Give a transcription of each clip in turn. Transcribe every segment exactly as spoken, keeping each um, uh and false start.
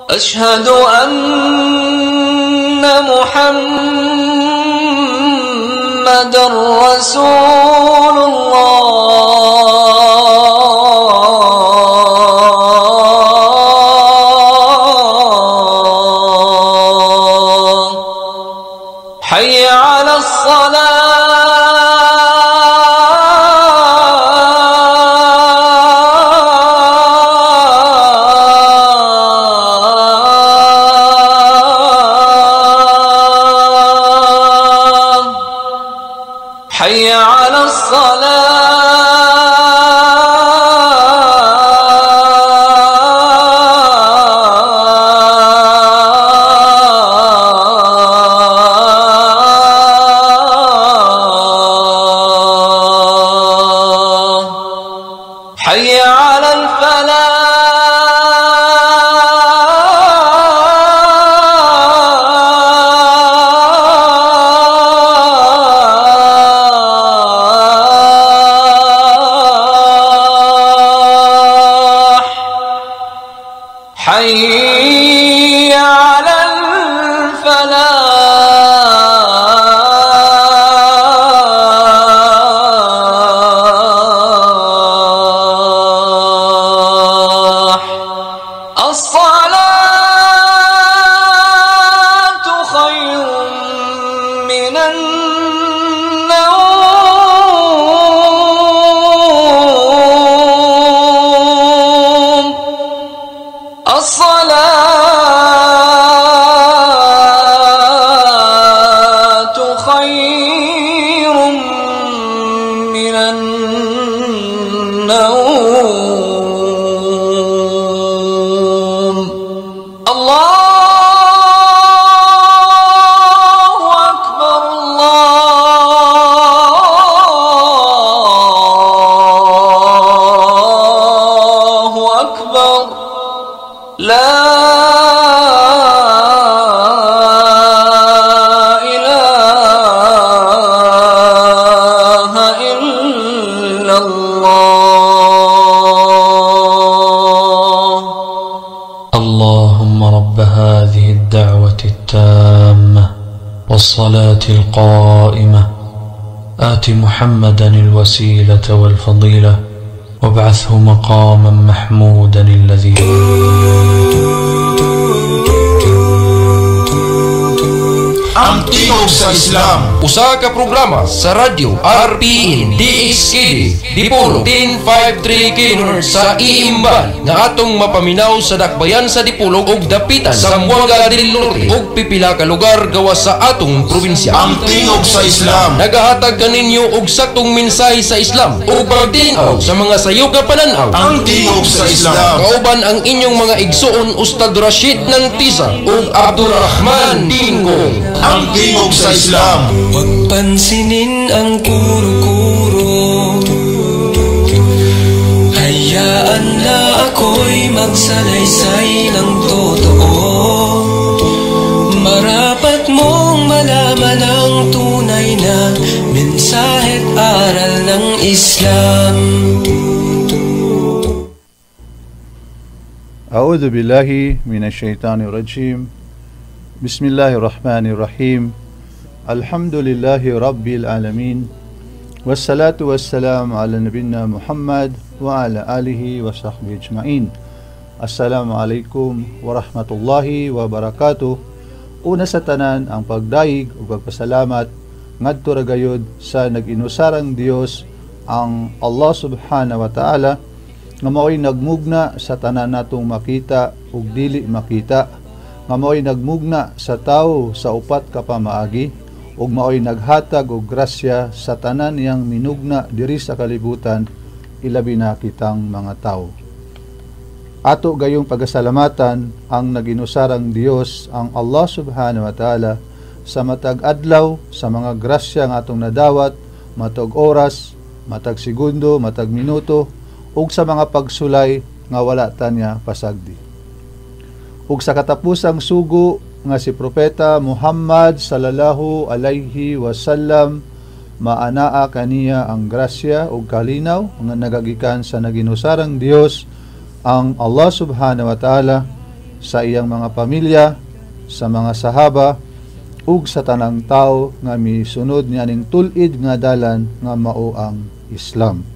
أشهد أن محمد رسول الله حي على حي على الصلاة حي على حي على الفلاح الصلاة خير من النوم الصلاة خير من النوم الله أكبر الله أكبر لا إله إلا الله اللهم رب هذه الدعوة التامة والصلاة القائمة آت محمدا الوسيلة والفضيلة وابعثه مقاما محمودا الذي Ang Tingog sa Islam. Usa ka programa sa radyo R P N D X K D Dipolo ten fifty-three kilohertz sa iimban nga atong mapaminaw sa dakbayan sa Dipolo ug dapitan sa Zamboanga del Norte ug pipila ka lugar gawas sa atong probinsya. Ang Tingog sa Islam. Nagahatag kaninyo og saktong mensahe sa Islam ug pagtin-aw sa mga sayop nga pananaw. Ang Tingog sa Islam. Kauban ang inyong mga igsuon Ustad Rashid Nantisa ug Abdurrahman Tingog. Ang Tingog sa Islam. Huwag pansinin ang kuro-kuro, hayaan na ako'y magsalaysay ng totoo. Marapat mong malaman ang tunay na mensahe't aral ng Islam. A'udzu billahi minasyaitonir rajim. Bismillahirrahmanirrahim. Alhamdulillahi rabbil alamin. Wassalatu wassalamu ala nabiyina Muhammad wa ala alihi wa sahbihi ajma'in. Assalamualaikum warahmatullahi wabarakatuh. Una sa tanan ang pagdaig ug pagpasalamat ngadto ra gayud sa nag-inusarang Dios ang Allah subhanahu wa ta'ala nga mao'y nagmugna sa tanan natong makita ug dili makita, nga mao'y nagmugna sa tawo sa upat ka pamaagi ug mao'y naghatag og grasya sa tanan niyang minugna diri sa kalibutan, ilabi na kitang mga tawo. Ato gayong pagasalamatan ang naginusarang Dios ang Allah subhanahu wa ta'ala sa matag adlaw sa mga grasya nga atong nadawat, matag oras, matag segundo, matag minuto ug sa mga pagsulay nga wala tanya pasagdi. Ug sa katapusang sugo nga si Propeta Muhammad sallallahu alaihi wasallam, maanaa kaniya ang grasya ug kalinaw nga nagagikan sa naginusarang Dios ang Allah subhanahu wa ta'ala sa iyang mga pamilya, sa mga sahaba, ug sa tanang tao nga misunod nianing tulid nga dalan nga mao ang Islam.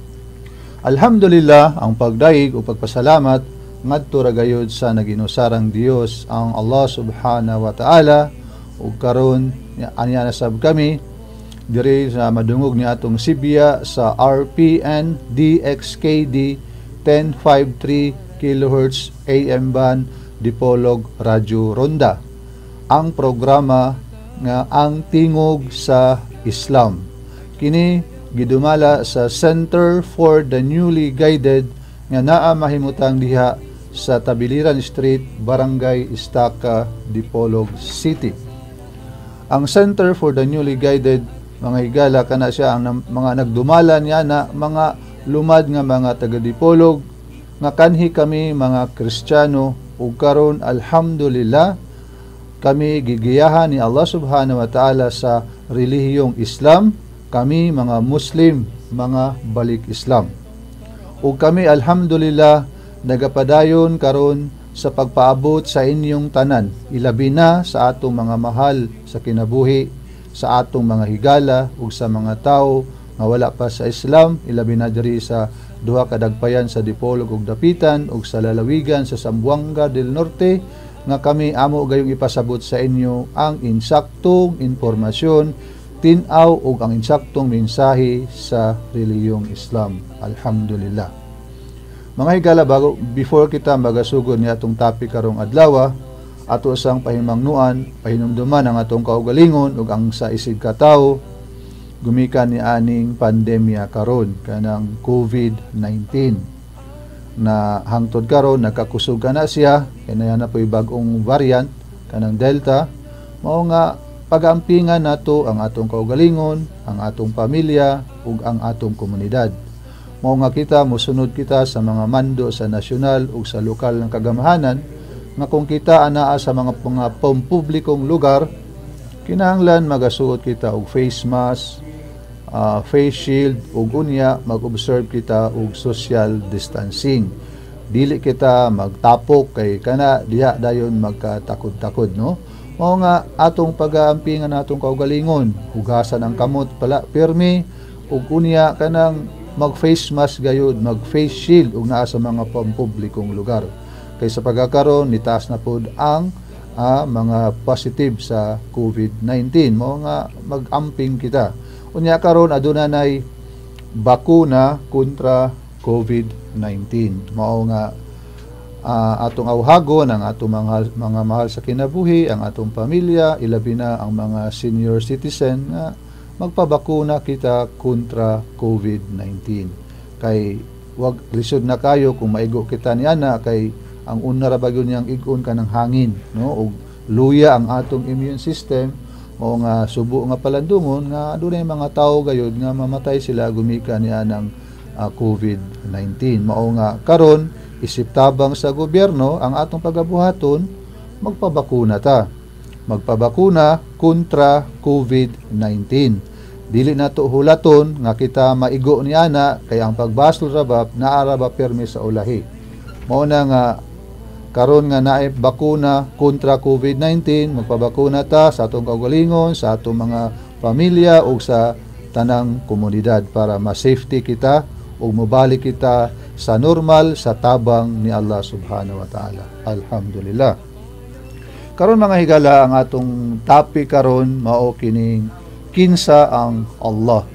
Alhamdulillah, ang pagdaig o pagpasalamat ngadto ra gayud sa naginusarang Dios ang Allah subhanahu wa ta'ala, ug karon anya nasab kami diri sa madungog ni atong Sibya sa R P N D X K D ten fifty-three kilohertz A M band Dipolog Radyo Ronda. Ang programa nga ang tingog sa Islam. Kini gidumala sa Center for the Newly Guided nga naa mahimutang diha sa Tabiliran Street, Barangay Estaca, Dipolog City. Ang Center for the Newly Guided, mga higala kana siya ang mga nagdumala niya na mga lumad nga mga taga Dipolog nga kanhi kami mga Kristiyano ug karon alhamdulillah kami gigiyahan ni Allah subhanahu wa ta'ala sa relihiyong Islam. Kami mga Muslim, mga balik Islam. Ug kami alhamdulillah nagapadayon karon sa pagpaabot sa inyong tanan, ilabi na sa atong mga mahal sa kinabuhi, sa atong mga higala ug sa mga tao nga wala pa sa Islam, ilabi na diri sa duha ka dagpayan sa Dipolog ug Dapitan ug sa lalawigan sa Zamboanga del Norte, nga kami amo gayong ipasabot sa inyo ang insaktong informasyon, tinaw ug ang insaktong mensahe sa relihiyong Islam. Alhamdulillah. Mga higala, bago before kita magasugod ni atong topic karong adlaw, ato sang pahimangnuan, pahinumduman ang atong kaugalingon ug ang sa isig ka tawo gumikan ni aning pandemya karon kanang COVID nineteen. Na hangtod karon nagkakusog na siya, kaya na po'y bagong variant kanang Delta. Mao nga pagampingan nato ang atong kaugalingon, ang atong pamilya ug ang atong komunidad. Mao nga kita mosunod kita sa mga mando sa nasyonal ug sa lokal ng kagamahanan nga kung kita anaa sa mga mga pampublikong lugar, kinahanglan magasuot kita og face mask, Uh, face shield ug unya mag-observe kita og social distancing. Dili kita magtapok kay kana diha dayon magkatakod-takod, no? Mao nga atong pag-aampingan natong kaugalingon, hugasan ang kamot pala pirmi ug unya kanang mag-face mask gayud, mag-face shield ug naa sa mga pampublikong lugar. Kay sa pagkakaroon nitaas na pod ang uh, mga positive sa COVID nineteen. Mao nga mag-amping kita. Unya karon aduna nay bakuna kontra COVID nineteen. Mao nga uh, atong awhagon ang atong mga, mga mahal sa kinabuhi, ang atong pamilya, ilabi na ang mga senior citizen nga magpabakuna kita kontra COVID nineteen. Kay wag lisod na kayo kung maigo kita niana kay ang una ra bagyo niyang igon kanang hangin, no? Ug luya ang atong immune system. O nga subo nga palandungon nga adunay mga tao gayud nga mamatay sila gumika niya ng uh, COVID nineteen. Mao nga karon isip tabang sa gobyerno ang atong pagabuhaton, magpabakuna ta. Magpabakuna kontra COVID nineteen. Dili nato hulaton nga kita maigo ni ana kay ang pagbasol ra ba naara ba permi sa ulahi. Mao na nga karon nga naay bakuna kontra COVID nineteen, magpabakuna ta sa atong kaugalingon, sa atong mga pamilya ug sa tanang komunidad para ma-safety kita ug mobalik kita sa normal sa tabang ni Allah subhanahu wa ta'ala. Alhamdulillah. Karon mga higala, ang atong topic karon mao kining kinsa ang Allah.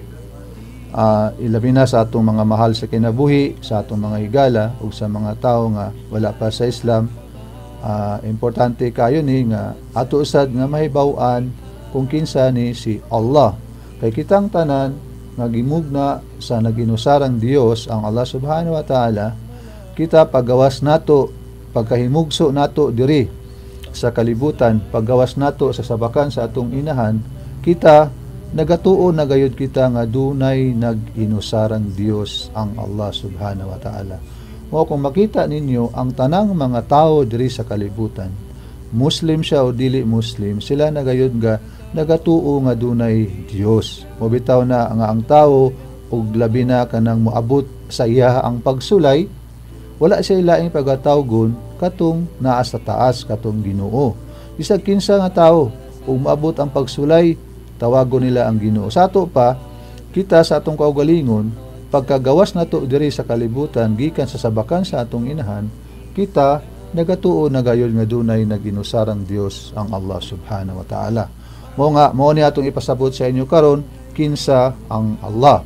Uh, ilabi na sa atong mga mahal sa kinabuhi, sa atong mga higala ug sa mga tao nga wala pa sa Islam. Uh, importante kayo ni nga ato usad nga mahibaw-an kung kinsa ni si Allah. Kay kitang tanan nga gimugna sa naginusarang Dios ang Allah subhanahu wa ta'ala, kita paggawas nato, pagkahimugso nato diri sa kalibutan, paggawas nato sa sabakan sa atong inahan, kita nagatuo na gayud kita nga dunay nag-inusarang Dios ang Allah subhanahu wa ta'ala. O kung makita ninyo ang tanang mga tao diri sa kalibutan, Muslim siya o dili Muslim, sila na gayud nga nagatuo nga dunay Dios. Mobitaw na nga ang tao ug labi na kanang moabot sa iya ang pagsulay, wala siya laing pagatawgon katong naa sa taas katong Ginoo. Bisag kinsa nga tawo ug maabot ang pagsulay, tawagon nila ang Ginoo. Sa ato pa, kita sa atong kaugalingon, pagkagawas nato diri sa kalibutan gikan sa sabakan sa atong inahan, kita nagatuo na gayon nga dunay naginusarang Dios ang Allah subhanahu wa ta'ala. Mo nga mo ni atong ipasabot sa inyo karon kinsa ang Allah.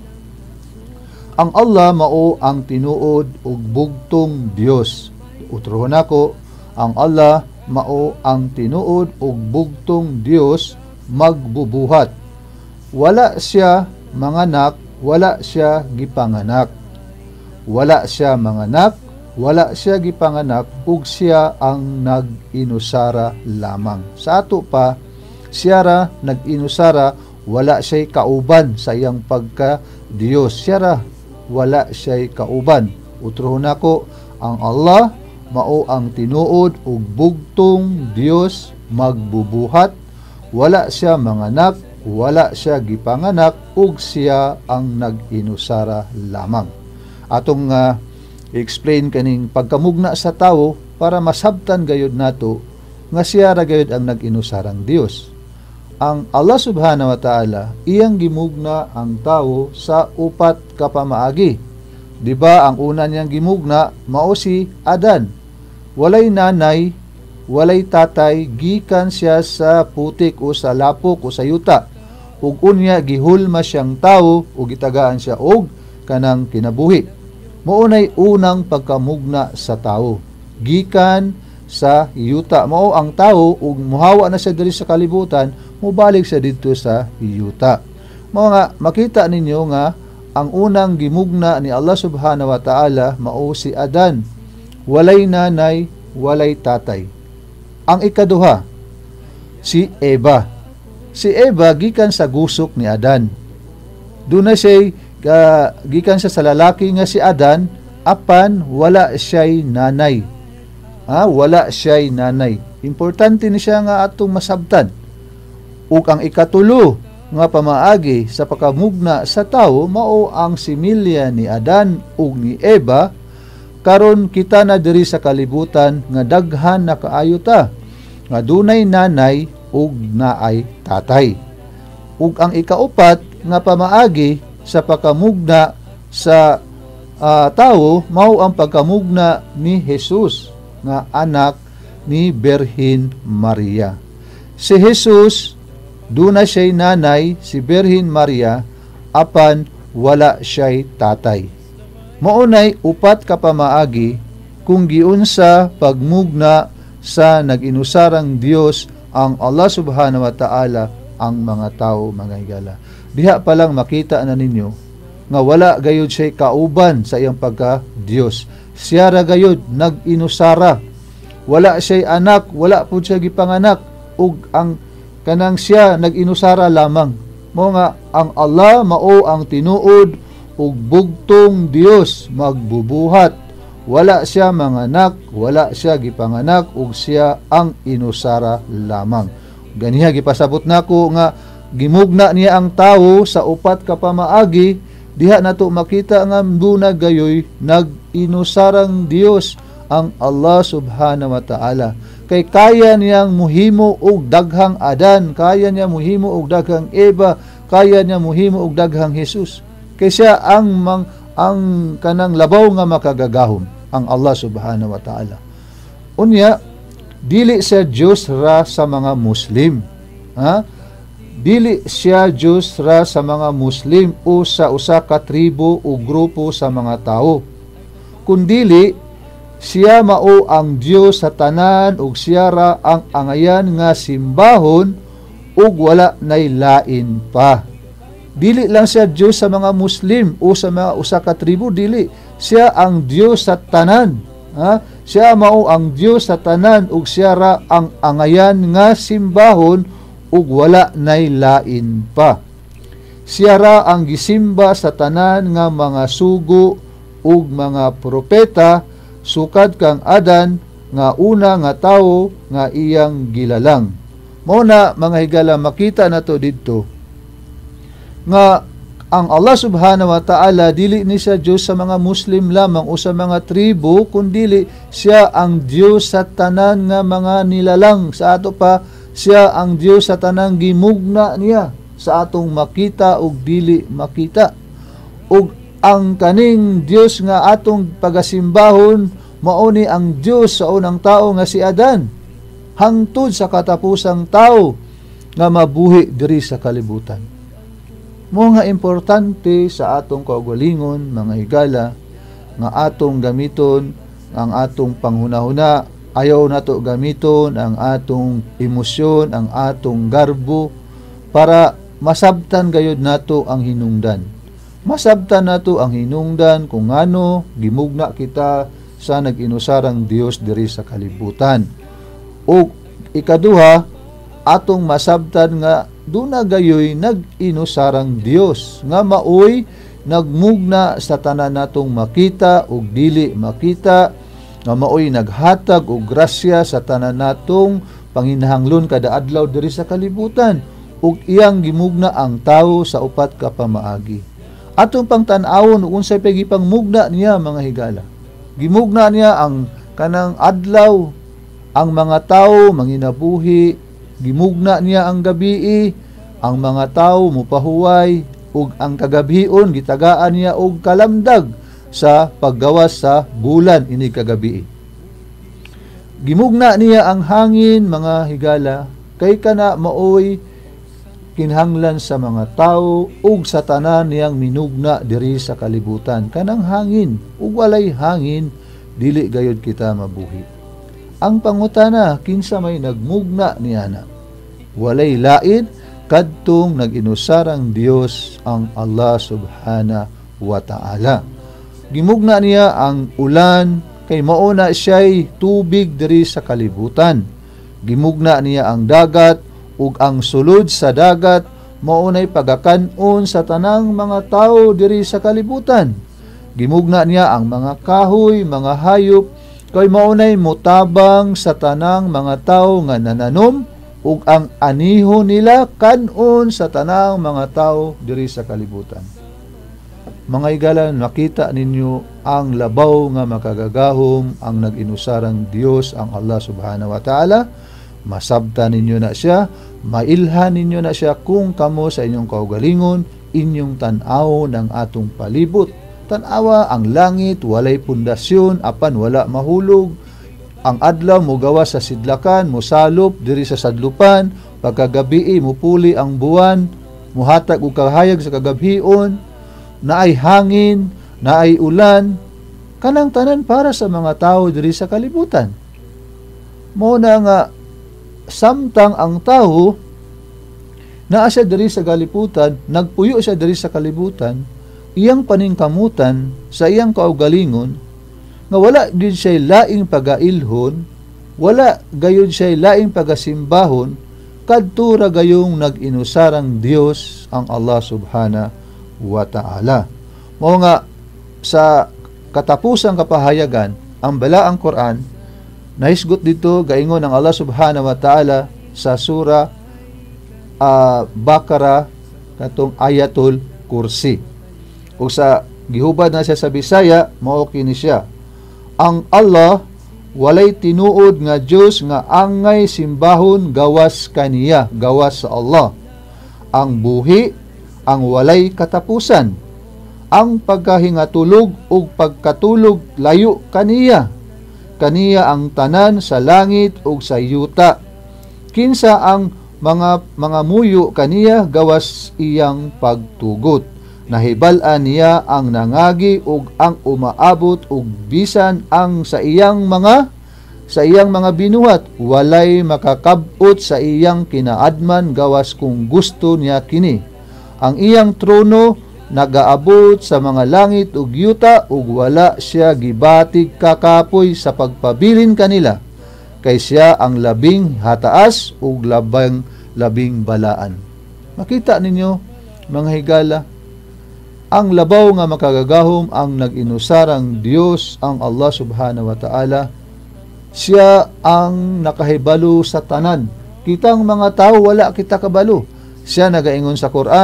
Ang Allah mao ang tinuod ug bugtong Dios. Utrohon nako, ang Allah mao ang tinuod ug bugtong Dios magbubuhat. Wala siya manganak, wala siya gipanganak. Wala siya manganak, wala siya gipanganak, ug siya ang nag-inusara lamang. Sa ato pa, siya ra nag-inusara, wala siya'y kauban sa iyang pagka-Diyos. Siya ra, wala siya'y kauban. Utrohon nako, ang Allah mao ang tinuod ug bugtong Diyos magbubuhat. Wala siya manganak, wala siya gipanganak, ug siya ang nag-inusara lamang. Atong uh, i-explain kaning pagkamugna sa tawo para masabtan gayud nato nga siya ra gayud ang nag-inusarang Dios. Ang Allah subhanahu wa ta'ala iyang gimugna ang tawo sa upat ka pamaagi. Diba ang una niyang gimugna mao si Adan. Walay nanay, walay tatay, gikan siya sa putik o sa lapok o sa yuta. Ug unya gihulma siyang tawo ug gitagaan siya og kanang kinabuhi. Maunay unang pagkamugna sa tao. Gikan sa yuta. Mao ang tao ug muhawa na siya diri sa kalibutan, mubalik siya dito sa yuta. Mao nga makita ninyo nga ang unang gimugna ni Allah subhanahu wa ta'ala mao si Adan. Walay nanay, walay tatay. Ang ikaduha, si Eva. Si Eva gikan sa gusok ni Adan. Doon na siya Uh, gikan sa sa lalaki nga si Adan, apan wala siya'y nanay. Ha? Wala siya'y nanay. Importante ni siya nga atong masabtan. Ug ang ikatulo nga pamaagi sa pakamugna sa tao mao ang similya ni Adan ug ni Eva. Karon kita na diri sa kalibutan nga daghan na kaayo ta, nga dunay nanay ug naay tatay. Ug ang ikaupat nga pamaagi sa pagkamugna sa uh, tao mao ang pagkamugna ni Jesus nga anak ni Birhen Maria. Si Jesus duna siya'y nanay, si Birhen Maria, apan wala siya'y tatay. Maunay upat ka pamaagi kung giunsa pagmugna sa nag-inusarang Dios ang Allah subhanahu wa ta'ala ang mga tao, mga higala. Diha pa lang makita na ninyo nga wala gayud siya kauban sa iyang pagka-Dios. Siya ra gayud nag-inusara. Wala siya anak, wala po siya gipanganak, ug ang kanang siya nag-inusara lamang. Mo nga ang Allah mao ang tinuod ug bugtong Dios magbubuhat. Wala siya manganak, wala siya gipanganak, ug siya ang inusara lamang. Ganiha gipasabot nako nga gimugna niya ang tawo sa upat ka pamaagi, diha nato makita nga duna gayoy nag-inusarang Dios ang Allah subhanahu wa ta'ala. Kay kaya niyang muhimo og daghang Adan, kaya niya muhimo og daghang Eva, kaya niya muhimo og daghang Jesus. Kay siya ang mang, ang kanang labaw nga makagagahom, ang Allah subhanahu wa ta'ala. Unya, dili siya Diyos ra sa mga Muslim. Ha? Dili siya Diyos ra sa mga Muslim o sa usa ka tribo o grupo sa mga tao. Kundili, siya mao ang Diyos sa tanan ug siya ra ang angayan nga simbahon ug wala nay lain pa. Dili lang siya Diyos sa mga Muslim o sa mga usa ka tribo, dili. Siya ang Diyos sa tanan. Ha? Siya mao ang Diyos sa tanan ug siya ra ang angayan nga simbahon ug wala nay lain pa. Siya ra ang gisimba sa tanan nga mga sugo ug mga propeta sukad kang Adan nga una nga tawo nga iyang gilalang. Mao na mga higala makita nato didto nga ang Allah subhanahu wa ta'ala dili ni siya Diyos sa mga Muslim lamang o sa mga tribo, kundili siya ang Diyos sa tanan nga mga nilalang. Sa ato pa, siya ang Diyos sa tanang gimugna niya sa atong makita ug dili makita. Ug ang kaning Diyos nga atong pagasimbahon mao ni ang Diyos sa unang tao nga si Adan, hangtod sa katapusang tao nga mabuhi diri sa kalibutan. Mo nga importante sa atong kaugalingon, mga higala, nga atong gamiton ang atong panghunahuna. Ayaw nato gamiton ang atong emosyon, ang atong garbo para masabtan gayud nato ang hinungdan. Masabtan nato ang hinungdan kung ngano gimugna kita sa nag-inusarang Dios diri sa kalibutan. O ikaduha, atong masabtan nga duna gayoy nag-inusarang Dios nga maoy nagmugna sa tanan natong makita ug dili makita, nga maoy naghatag og grasya sa tanan natong panginhanglon kada adlaw diri sa kalibutan, ug iyang gimugna ang tawo sa upat ka pamaagi. Atong pangtan-awon ug unsay pagipangmugna niya, mga higala. Gimugna niya ang kanang adlaw, ang mga tawo manginabuhi. Gimugna niya ang gabii, ang mga tawo mupahuway, ug ang kagabion gitagaan niya og kalamdag sa paggawas sa bulan ini kagabi. Gimugna niya ang hangin, mga higala, kay kana maoy kinhanglan sa mga tawo ug sa tanan niyang minugna diri sa kalibutan. Kanang hangin, ug walay hangin dili gayud kita mabuhi. Ang pangutana, kinsa may nagmugna niana? Walay lain kadtong nag-inusarang Dios ang Allah subhanahu wa ta'ala. Gimugna niya ang ulan kay mauna siya'y tubig diri sa kalibutan. Gimugna niya ang dagat ug ang sulod sa dagat maunay pagakanon sa tanang mga tao diri sa kalibutan. Gimugna niya ang mga kahoy, mga hayop kay maunay mutabang sa tanang mga tao nga nananom ug ang aniho nila kanon sa tanang mga tao diri sa kalibutan. Mga higala, nakita ninyo ang labaw nga makagagahom ang nag-inusarang Dios ang Allah subhanahu wa ta'ala. Masabta ninyo na siya, mailhan ninyo na siya kung kamo sa inyong kaugalingon, inyong tanaw ng atong palibot. Tanawa ang langit, walay pundasyon, apan wala mahulog. Ang adlaw mo gawa sa sidlakan, mo salop diri sa sadlupan, pagkagabi mupuli ang buwan, muhatag og kahayag sa kagabhion, naay hangin, naay ulan, kanang tanan para sa mga tao diri sa kalibutan. Mo na nga samtang ang tao naa siya diri sa kalibutan, nagpuyo siya diri sa kalibutan, iyang paningkamutan sa iyang kaugalingon nga wala gyud siya laing pagailhon, wala gayud siya laing pagasimbahon kadto ra gayong nag-inusarang Dios ang Allah subhanahu wa ta'ala. Mao nga sa katapusang kapahayagan ang balaang Quran nahisgot dito gaingon ng Allah subhanahu wa ta'ala sa sura uh, Baqarah katong ayatul kursi. O sa gihubad na siya sa Bisaya, mao kini siya: ang Allah walay tinuod nga Dios nga angay simbahon gawas kaniya, gawas sa Allah. Ang buhi, ang walay katapusan, ang pagkahingatulog ug pagkatulog layo kaniya. Kaniya ang tanan sa langit ug sa yuta. Kinsa ang mga mga muyo kaniya gawas iyang pagtugot. Nahibal-an niya ang nangagi ug ang umaabot ug bisan ang sa iyang mga sa iyang mga binuhat walay makakab-ot sa iyang kinaadman gawas kung gusto niya kini. Ang iyang trono nagaabot sa mga langit ug yuta ug wala siya gibatig kakapoy sa pagpabilin kanila, kay siya ang labing hataas ug labang labing balaan. Makita ninyo, mga higala, ang labaw nga makagagahom ang nag-inusarang Dios ang Allah subhanahu wa ta'ala. Siya ang nakahibalo sa tanan. Kitang mga tao wala kita kabalo. Siya nagaingon sa Quran,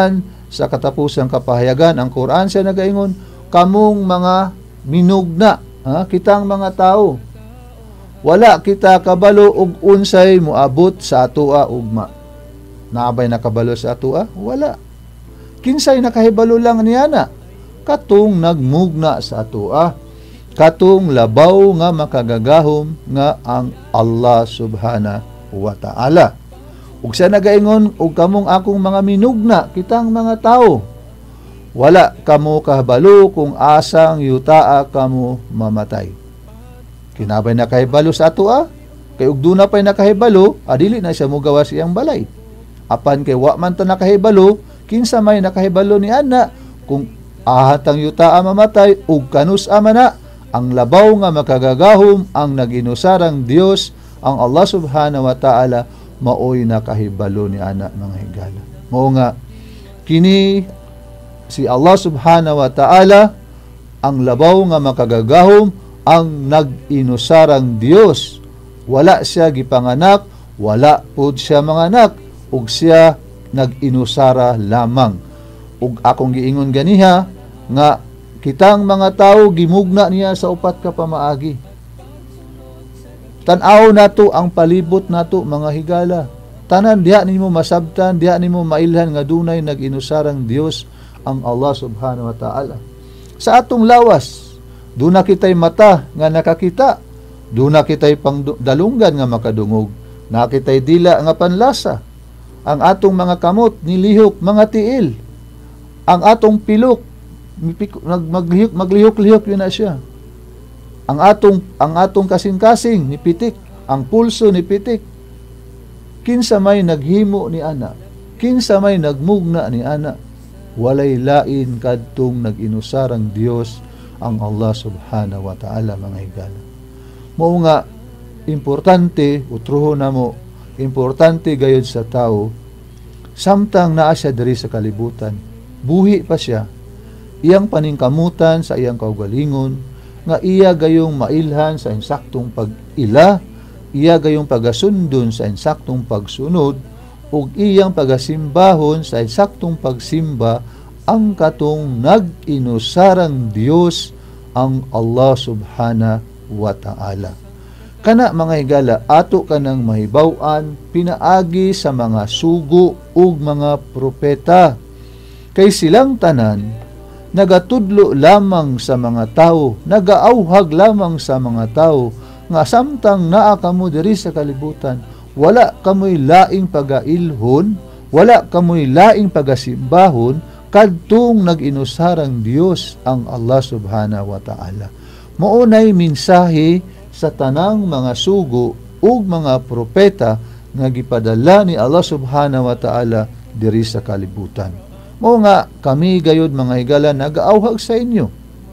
sa katapusang kapahayagan ang Quran siya nagaingon, kamong mga minugna, ha? Kitang mga tao, wala kita kabalo og unsay moabot sa atoa ugma. Naabay nakabalo sa atoa? Wala. Kinsay nakahibalo lang niya na? Katong nagmugna sa atoa, katong labaw nga makagagahom nga ang Allah subhanahu wa ta'ala. Ug siya nagaingon, ug kamong akong mga minugna, kitang mga tao, wala kamo kahibalo kung asang yutaa kamo mamatay. Kinabay na kahibalo sa atoa, kay ug duna pay nakahibalo, adili na siya mugawa siyang balay. Apan kay wa man ta nakahibalo, kinsa may nakahibalo ni ana kung ahatang yutaa mamatay ug kanus amana ang labaw nga makagagahom ang naginusarang Dios ang Allah subhanahu wa ta'ala maoy nakahibalo ni ana mga higala. Mao nga kini si Allah subhanahu wa ta'ala ang labaw nga makagagahom ang naginusarang Dios. Wala siya gipanganak, wala pud siya manganak, ug siya naginusara lamang. Ug akong giingon ganiha nga kitang mga tao gimugna niya sa upat ka pamaagi. Tan-aw nato ang palibot nato mga higala. Tanan diha nimo masabtan, diha nimo mailhan nga dunay naginusarang Dios ang Allah subhanahu wa ta'ala. Sa atong lawas, duna kitay mata nga nakakita, duna kitay pangdalunggan nga makadungog, nakitay dila nga panlasa, ang atong mga kamot nilihok mga tiil, ang atong pilok maglihok maglihok-lihok yun na siya. Ang atong ang atong kasing-kasing ni pitik, ang pulso ni pitik. Kinsa may naghimo ni ana, kinsa may nagmugna ni ana, walay lain kadtong naginusarang Dios ang Allah subhanahu wa ta'ala mga higala. Mao nga importante utroho na mo, importante gayud sa tao samtang naa siya diri sa kalibutan, buhi pa siya, iyang paningkamutan sa iyang kaugalingon nga iya gayong mailhan sa insaktong pag-ila, iya gayong pagasundon sa insaktong pagsunod, ug iyang pagasimbahon sa insaktong pagsimba ang katong nag-inusarang Dios ang Allah subhanahu wa ta'ala. Kana mga higala, ato kanang mahibaw-an pinaagi sa mga sugo ug mga propeta, kay silang tanan nagatudlo lamang sa mga tao, nagaauhag lamang sa mga tao, nga samtang naa kamo diri sa kalibutan, wala kamoy laing pagailhon, wala kamoy laing pagasimbahon, kadtong nag-inusarang Dios ang Allah subhanahu wa ta'ala. Maunay minsahe sa tanang mga sugo ug mga propeta nga gipadala ni Allah subhanahu wa ta'ala diri sa kalibutan. Mo nga kami gayud mga higala nagaauhag sa inyo.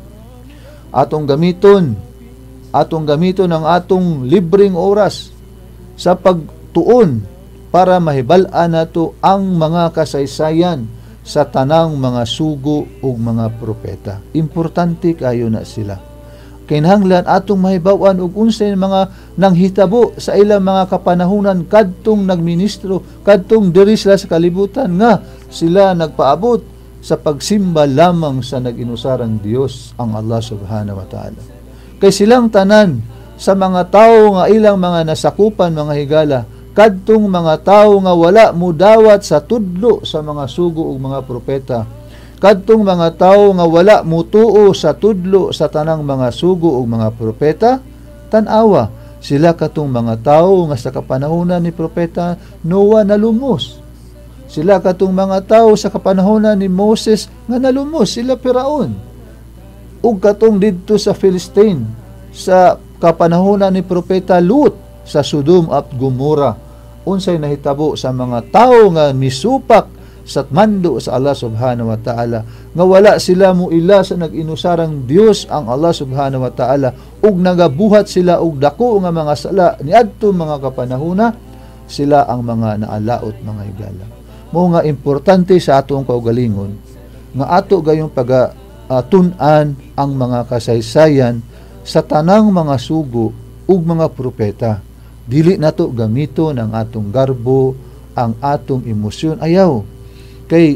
Atong gamiton, atong gamiton ang atong libreng oras sa pagtuon para mahibal-an nato ang mga kasaysayan sa tanang mga sugo ug mga propeta. Importante kayo na sila. Kinahanglan atong mahibaw-an og unsay mga nanghitabo sa ilang mga kapanahunan kadtong nagministro, kadtong diri sila sa kalibutan nga sila nagpaabot sa pagsimba lamang sa nag-inusarang Dios ang Allah subhanahu wa ta'ala. Kay silang tanan sa mga tao nga ilang mga nasakupan mga higala, kadtong mga tao nga wala mudawat sa tudlo sa mga sugo ug mga propeta, kadtong mga tao nga wala mutuo sa tudlo sa tanang mga sugo ug mga propeta, tan-awa sila katong mga tao nga sa kapanahunan ni propeta Noah nalumos. Sila katong mga tao sa kapanahunan ni Moses nga nalumos, sila Firaon. Ug katong didto sa Philistine sa kapanahunan ni propeta Lut sa Sodom at Gomora, unsay nahitabo sa mga tao nga misupak sa mando sa Allah subhanahu wa ta'ala, nga wala sila muila sa nag-inusarang Dios ang Allah subhanahu wa ta'ala, ug nagabuhat sila og dako nga mga sala niadto mga kapanahuna, sila ang mga naalaot mga higala. Mo nga importante sa atong kaugalingon nga ato gayong paga-tun-an ang mga kasaysayan sa tanang mga sugo ug mga propeta. Dili nato gamiton ang atong garbo, ang atong emosyon, ayaw. Kay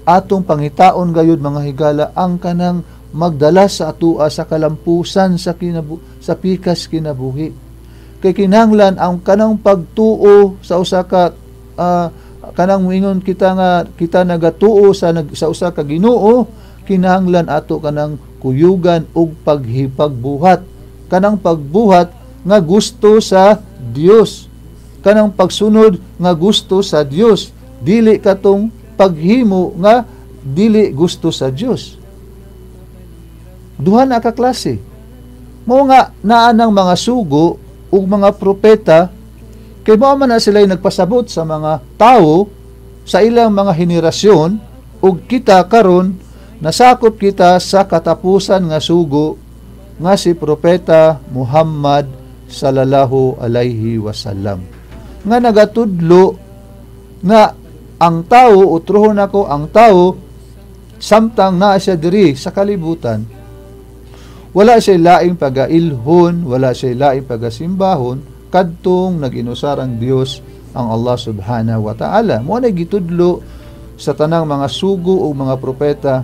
atong pangitaon gayud mga higala ang kanang magdala sa atua sa kalampusan sa kinabu sa pikas kinabuhi. Kay kinahanglan ang kanang pagtuo sa usa ka uh, kanang moingon kita nga kita nagatuo sa nag, sa usa ka Ginoo, kinahanglan ato kanang kuyugan ug paghipagbuhat, kanang pagbuhat nga gusto sa Dios, kanang pagsunod nga gusto sa Dios, dili katong paghimo nga dili gusto sa Dios. Duha na ka klase. Mao nga naa nang mga sugo ug mga propeta, kay mao man na sila nagpasabot sa mga tao sa ilang mga henerasyon, ug kita karon nasakop kita sa katapusan nga sugo nga si propeta Muhammad sallallahu alaihi wasallam, nga nagatudlo nga ang tao, utrohon ako, ang tao samtang naa siya diri sa kalibutan, wala siya laing pagailhon, wala siya laing pagasimbahon kadtong nag-inusarang Dios ang Allah subhanahu wa ta'ala. Mo na gitudlo sa tanang mga sugo o mga propeta,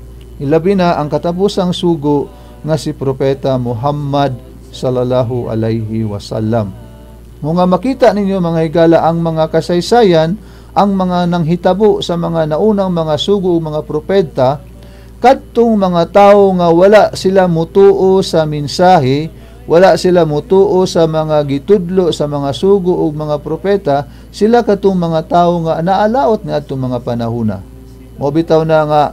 ilabi na ang katapusang sugo nga si propeta Muhammad sallallahu alaihi wasallam. Mo nga makita ninyo mga higala ang mga kasaysayan, ang mga nanghitabo sa mga naunang mga sugo o mga propeta, kadtong mga tao nga wala sila mutuo sa mensahe, wala sila mutuo sa mga gitudlo sa mga sugo o mga propeta, sila katong mga tao nga naalaot nga atong mga panahuna. Mo bitaw na nga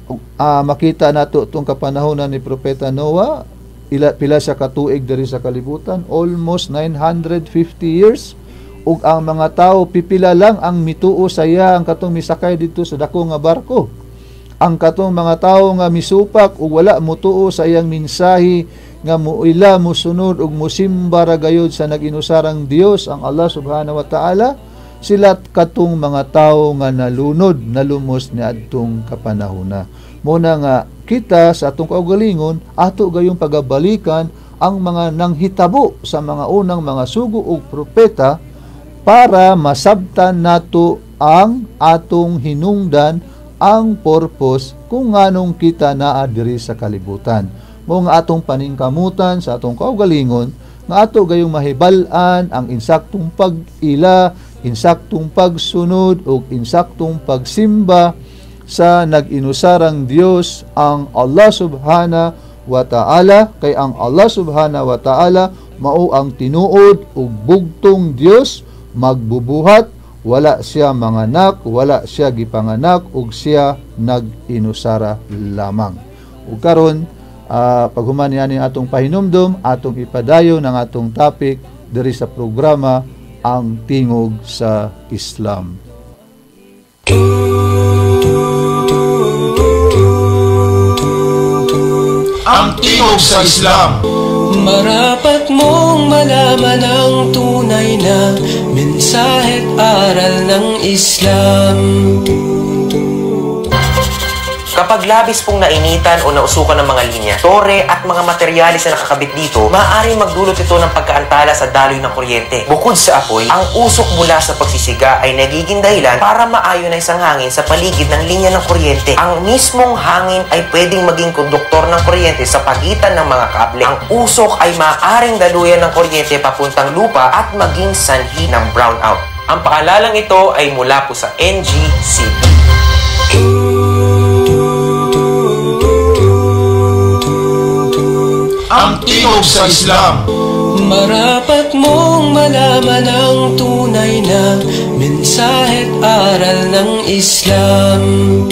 uh, makita nato tong kapanahonan ni propeta Noah, ila pila sa katuig diri sa kalibutan, almost nine hundred fifty years, ug ang mga tao pipila lang ang mituo sa iya, ang katong misakay dito sa dako nga barko. Ang katong mga tao nga misupak ug wala mutuo sa iyang mensahe nga muila musunod ug musimba ra gayud sa nag-inusarang Dios ang Allah subhanahu wa ta'ala, sila katong mga tao nga nalunod, nalumos ni adtong kapanahona. Muna nga kita sa atong kaugalingon ato gayong pagabalikan ang mga nanghitabo sa mga unang mga sugo ug propeta para masabtan nato ang atong hinungdan, ang purpose kung nganong kita naa diri sa kalibutan. Mo nga atong paningkamutan sa atong kaugalingon nga ato gayong mahibal-an ang insaktong pag-ila, insaktong pagsunod ug insaktong pagsimba sa nag-inusarang Dios ang Allah subhanahu wa ta'ala, kay ang Allah subhanahu wa ta'ala mao ang tinuod ug bugtong Dios, magbubuhat, wala siya manganak, wala siya gipanganak, ug siya nag-inusara lamang. Ug karon uh, paghuman niani atong pahinumdom, atong ipadayon ng atong topic diri sa programa Ang Tingog sa Islam. Ang Tingog sa Islam. Marapat mong malaman ang tunay na mensahe at aral ng Islam. Kapag labis pong nainitan o nausukan ng mga linya, tore at mga materyales na nakakabit dito, maaaring magdulot ito ng pagkaantala sa daloy ng kuryente. Bukod sa apoy, ang usok mula sa pagsisiga ay nagiging dahilan para maayonize ang hangin sa paligid ng linya ng kuryente. Ang mismong hangin ay pwedeng maging konduktor ng kuryente sa pagitan ng mga kable. Ang usok ay maaaring daluyan ng kuryente papuntang lupa at maging sanhi ng brownout. Ang paalalang ito ay mula po sa N G C P. Ang Tingog sa Islam. Marapat mong malaman ang tunay na mensahe at aral ng Islam.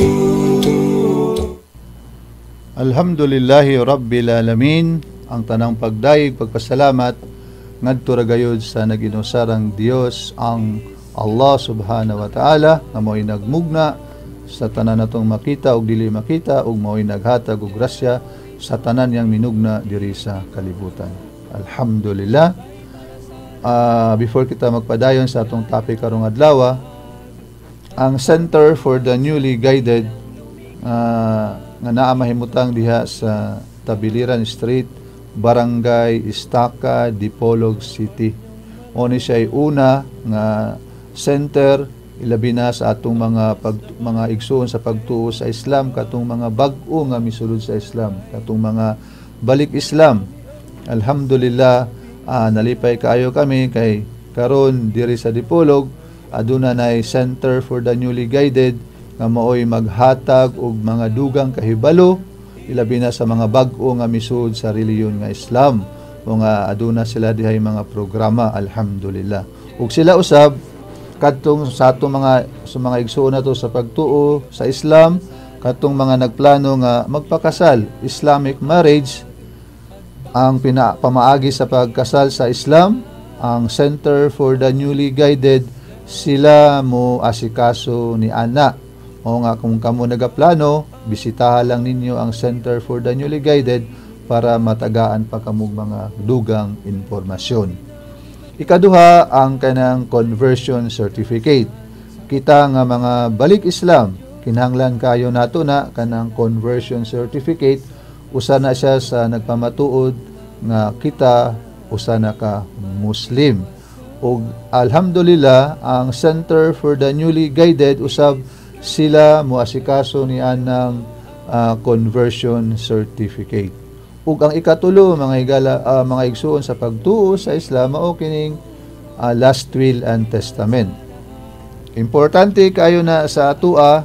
Alhamdulillahi Rabbil Alamin. Ang tanang pagdaig, pagpasalamat ngadto ra gayud sa nag-inusarang Dios ang Allah subhanahu wa ta'ala, na mo'y nagmugna sa tanan natong makita ug dili makita, ug mo'y naghatag og grasya sa tanan yang minugna diri sa kalibutan. Alhamdulillah. Uh, before kita magpadayon sa atong topic karong adlaw, ang Center for the Newly Guided uh, nga naa mahimutang diha sa Tabiliran Street, Barangay Estaca, Dipolog City. Oni siya una nga center ilabi na sa atong mga pag, mga igsoon sa pagtuo sa Islam, katong mga bag-o nga misulod sa Islam, katong mga balik Islam. Alhamdulillah, ah, nalipay kaayo kami kay karon diri sa Dipolog aduna nay Center for the Newly Guided nga maoy maghatag og mga dugang kahibalo ilabi na sa mga bag-o nga misud sa reliyon nga Islam, o nga aduna sila dihay mga programa. Alhamdulillah, ug sila usab kadtong sa atong mga sa mga igsoon nato sa pagtuo sa Islam, katong mga nagplano nga magpakasal, Islamic marriage, ang pina, pamaagi sa pagkasal sa Islam, ang Center for the Newly Guided, sila mo asikaso ni ana. O nga kung kamo nagaplano, bisitahan lang ninyo ang Center for the Newly Guided para matagaan pa kamong mga dugang informasyon. Ikaduha, ang kanang conversion certificate. Kita nga mga balik Islam, kinahanglan kayo nato na kanang conversion certificate. Usa na siya sa nagpamatuod nga kita usa na ka Muslim. O alhamdulillah, ang Center for the Newly Guided usab sila moasikaso ni anang uh, conversion certificate. Ug ang ikatulo, mga higala, uh, mga igsoon sa pagtuo sa Islam, mao kining uh, last will and testament. Importante kayo na sa atua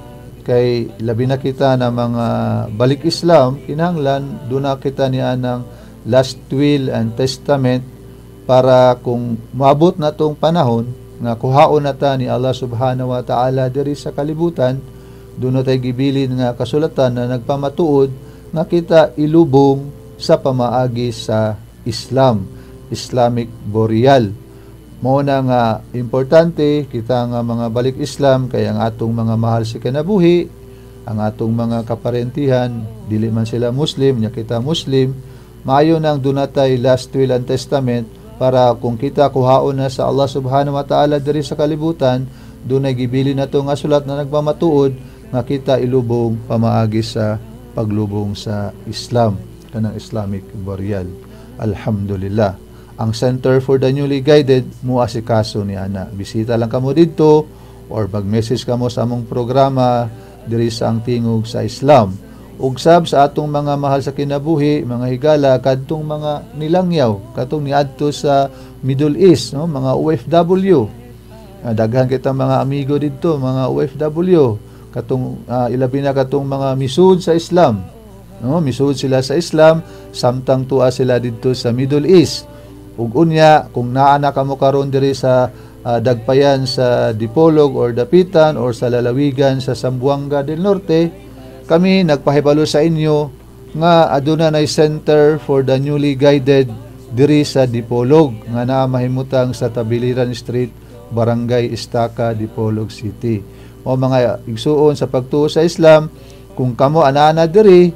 kay labi na kita na mga balik Islam, kinahanglan duna kita ni anang last will and testament para kung maabot na tong panahon nga kuhaon na ta ni Allah subhanahu wa ta'ala diri sa kalibutan, doon na tayo gibilin nga kasulatan na nagpamatuod nga kita ilubong sa pamaagi sa Islam, Islamic burial. Mao na nga importante kita nga mga balik Islam kay ang atong mga mahal si kinabuhi, ang atong mga kaparentihan, dili man sila Muslim, nya kita Muslim, maayo nang dunatay last will and testament para kung kita kuhaon na sa Allah subhanahu wa ta'ala diri sa kalibutan, doon ay gibili na ito nga sulat na nagpamatuod nga kita ilubong pamaagi sa paglubong sa Islam, kanang Islamic burial. Alhamdulillah. Ang Center for the Newly Guided muasikaso ni ana. Bisita lang kamo dito or mag-message kamo sa among programa diri sa ang tingog sa Islam. Ug sab sa atong mga mahal sa kinabuhi, mga higala, kadtong mga nilangyaw, katong niadto sa Middle East, no, mga O F W. Uh, daghan kita mga amigo dito, mga O F W, katong uh, ilabi na katong mga misud sa Islam. No, misud sila sa Islam, samtang tuwa sila dito sa Middle East. Ug unya kung naa na kamo karon diri sa uh, dagpayan sa Dipolog or Dapitan or sa lalawigan sa Zamboanga del Norte, kami nagpahibalo sa inyo nga aduna nay Center for the Newly Guided diri sa Dipolog nga naa mahimutang sa Tabiliran Street, Barangay Estaca, Dipolog City. O mga igsuon sa pagtuo sa Islam, kung kamo ana-ana diri,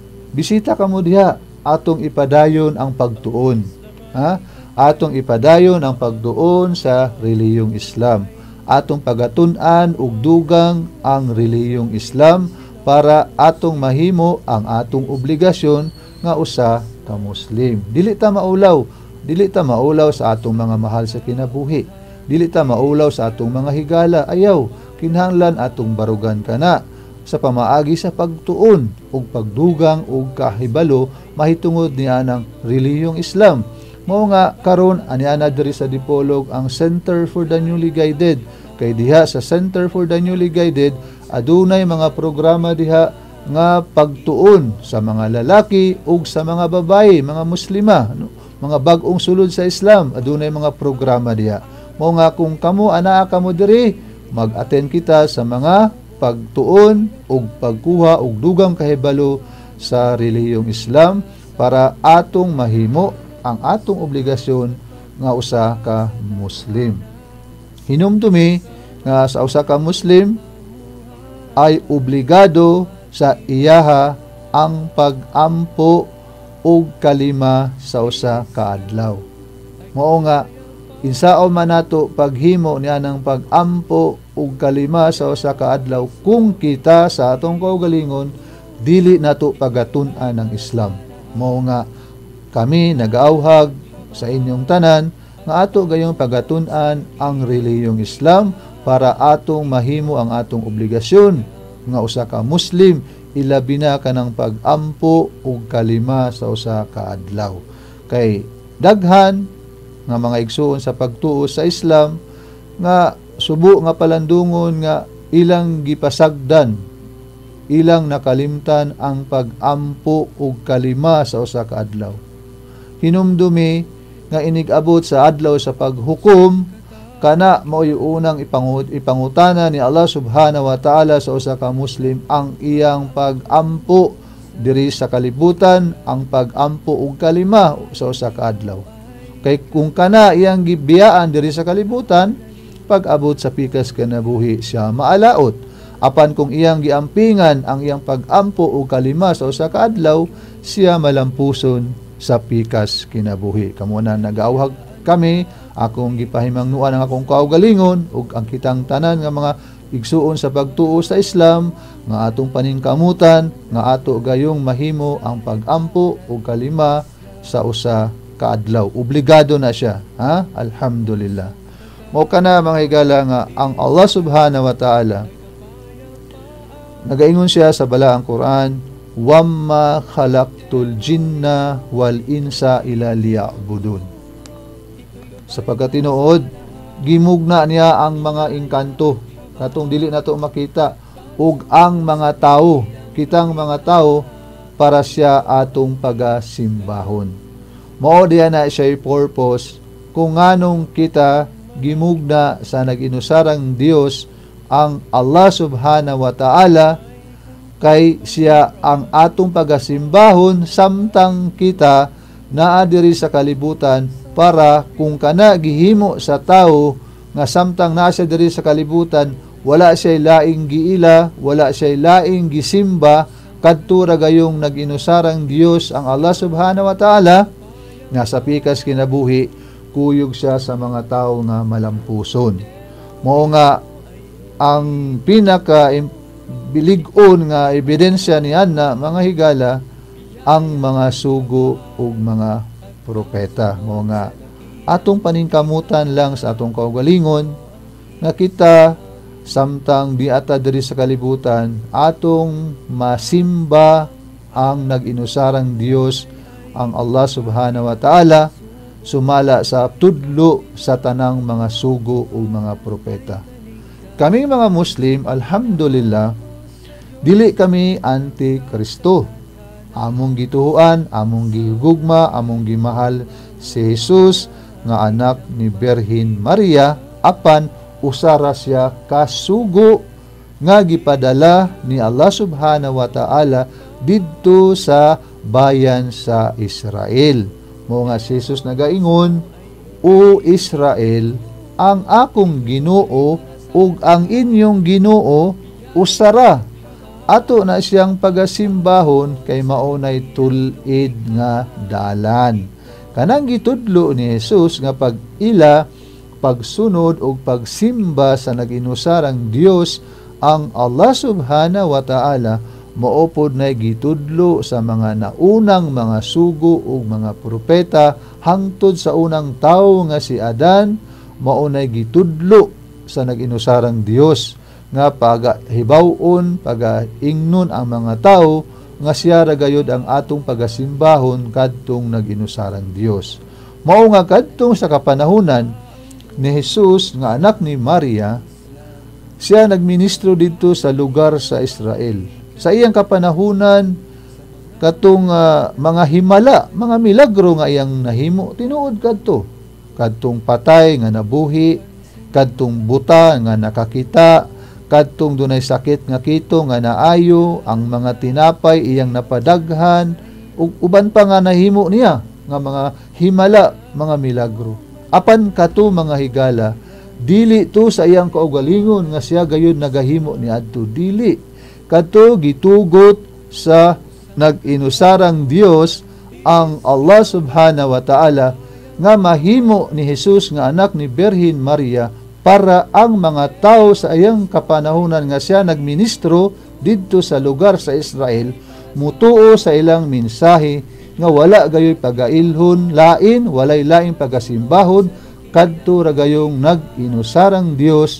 bisita kamo diha, atong ipadayon ang pagtuon. Ha? Atong ipadayon ang pagtuon sa relihiyong Islam. Atong pagatun-an ug dugang ang relihiyong Islam para atong mahimo ang atong obligasyon nga usa ka Muslim. Dili ta maulaw, dili ta maulaw sa atong mga mahal sa kinabuhi. Dili ta maulaw sa atong mga higala. Ayaw, kinahanglan atong barugan kana sa pamaagi sa pagtuon ug pagdugang ug kahibalo mahitungod niya ng relihiyong Islam. Mao nga karon aniana diri sa Dipolog ang Center for the Newly Guided. Kay diha sa Center for the Newly Guided adunay mga programa diha nga pagtuon sa mga lalaki ug sa mga babayi, mga muslima, no? Mga bag-ong sulod sa Islam, adunay mga programa diha. Mao nga kung kamo anaa kamo diri, mag-attend kita sa mga pagtuon ug pagkuha og dugang kahibalo sa relihiyong Islam para atong mahimo ang atong obligasyon nga usa ka Muslim. Hinumdumi nga sa usa ka Muslim ay obligado sa iyaha ang pag-ampo og kalima sa usa ka adlaw. Mao nga insaon man nato paghimo niya ng pag-ampo og kalima sa usa ka adlaw kung kita sa atong kaugalingon dili nato pagatun-an ng Islam. Mao nga kami nagaawhag sa inyong tanan nga ato gayong pagatun-an ang relihiyong Islam para atong mahimo ang atong obligasyon nga usa ka Muslim, ilabi na kanang pag-ampo ug kalima sa usa ka adlaw. Kay daghan nga mga igsuon sa pagtuo sa Islam nga subo nga palandungon nga ilang gipasagdan, ilang nakalimtan ang pag-ampo ug kalima sa usa ka adlaw. Hinumdumi nga inig-abot sa adlaw sa paghukom, kana mao'y unang ipangut ipangutana ni Allah subhanahu wa ta'ala sa usa ka Muslim ang iyang pag-ampo diri sa kalibutan, ang pag-ampo ug kalima sa usa ka adlaw. Kay kung kana iyang gibiyaan diri sa kalibutan, pag-abot sa pikas kinabuhi siya maalaot. Apan kung iyang giampingan ang iyang pag-ampo o kalima sa usa ka adlaw, siya malampuson sa pikas kinabuhi. Kamo na nagaawhag kami, akong gipahimangnuan ang akong kaugalingon ug ang kitang tanan nga mga igsuon sa pagtuo sa Islam nga atong paningkamutan nga ato gayong mahimo ang pag-ampo o kalima sa usa ka adlaw. Obligado na siya, ha? Alhamdulillah. Mao kana mga higala nga ang Allah subhanahu wa ta'ala nagaingon siya sa balaang Quran, "Wamma khalaqtul jinna wal insa illa liya'budun." Sapagkat tinuod, gimugna niya ang mga engkanto katong dili nato makita ug ang mga tao, kitang mga tao para siya atong pagasimbahon. Mao diya na siya purpose kung nganong kita gimugna sa nag-inusarang Dios ang Allah subhanahu wa ta'ala, kay siya ang atong pagasimbahon samtang kita naa diri sa kalibutan, para kung kana gihimo sa tao nga samtang naa siya diri sa kalibutan, wala siya laing giila, wala siya laing gisimba kadto ra gayong nag-inusarang Dios ang Allah subhanahu wa ta'ala, nga sa pikas kinabuhi kuyog siya sa mga tao nga malampuson. Mao nga ang pinaka bilig-on nga ebidensya niyan na mga higala ang mga sugo ug mga propeta. Mao nga atong paningkamutan lang sa atong kaugalingon nga kita samtang diata diri sa kalibutan atong masimba ang nag-inusarang Dios ang Allah subhanahu wa ta'ala, sumala sa tudlo sa tanang mga sugo ug mga propeta. Kami mga Muslim, alhamdulillah, dili kami anti-Kristo. Among gituhuan, among gihugugma, among gimahal si Jesus nga anak ni Birhen Maria, apan usara siya kasugo nga gipadala ni Allah subhanahu wa ta'ala didto sa bayan sa Israel. Mo nga si Jesus nagaingon, "O Israel, ang akong Ginoo ug ang inyong Ginoo usara." Ato na siyang pagasimbahon kay maunay tulid nga dalan. Kanang gitudlo ni Jesus nga pag-ila, pagsunod ug pagsimba sa nag-inusarang Dios ang Allah subhanahu wa ta'ala, maupod na gitudlo sa mga naunang mga sugo ug mga propeta hangtod sa unang tawo nga si Adan, maunay gitudlo sa nag-inusarang Dios nga pagahibawon, pagaingnon ang mga tao nga siya ra gayud ang atong pagasimbahon kadtong nag-inusarang Dios. Mao nga kadtong sa kapanahunan ni Jesus nga anak ni Maria, siya nagministro dito sa lugar sa Israel. Sa iyang kapanahunan, katong uh, mga himala, mga milagro nga iyang nahimo, tinuod kadto. Kadtong patay nga nabuhi, kadtong buta nga nakakita, kadtong dunay sakit nga kito nga naayo, ang mga tinapay iyang napadaghan, ug uban pa nga nahimo niya nga mga himala, mga milagro. Apan kato mga higala, dili to sa iyang kaugalingon nga siya gayud nagahimo ni adto, dili. Kato gitugot sa nag-inusarang Dios ang Allah subhanahu wa ta'ala nga mahimo ni Jesus nga anak ni Birhen Maria, para ang mga tao sa iyang kapanahunan nga siya nagministro didto sa lugar sa Israel, mutuo sa ilang mensahe nga wala gayoy pagailhon lain, walay laing pagasimbahon kadto ra gayong nag-inusarang Dios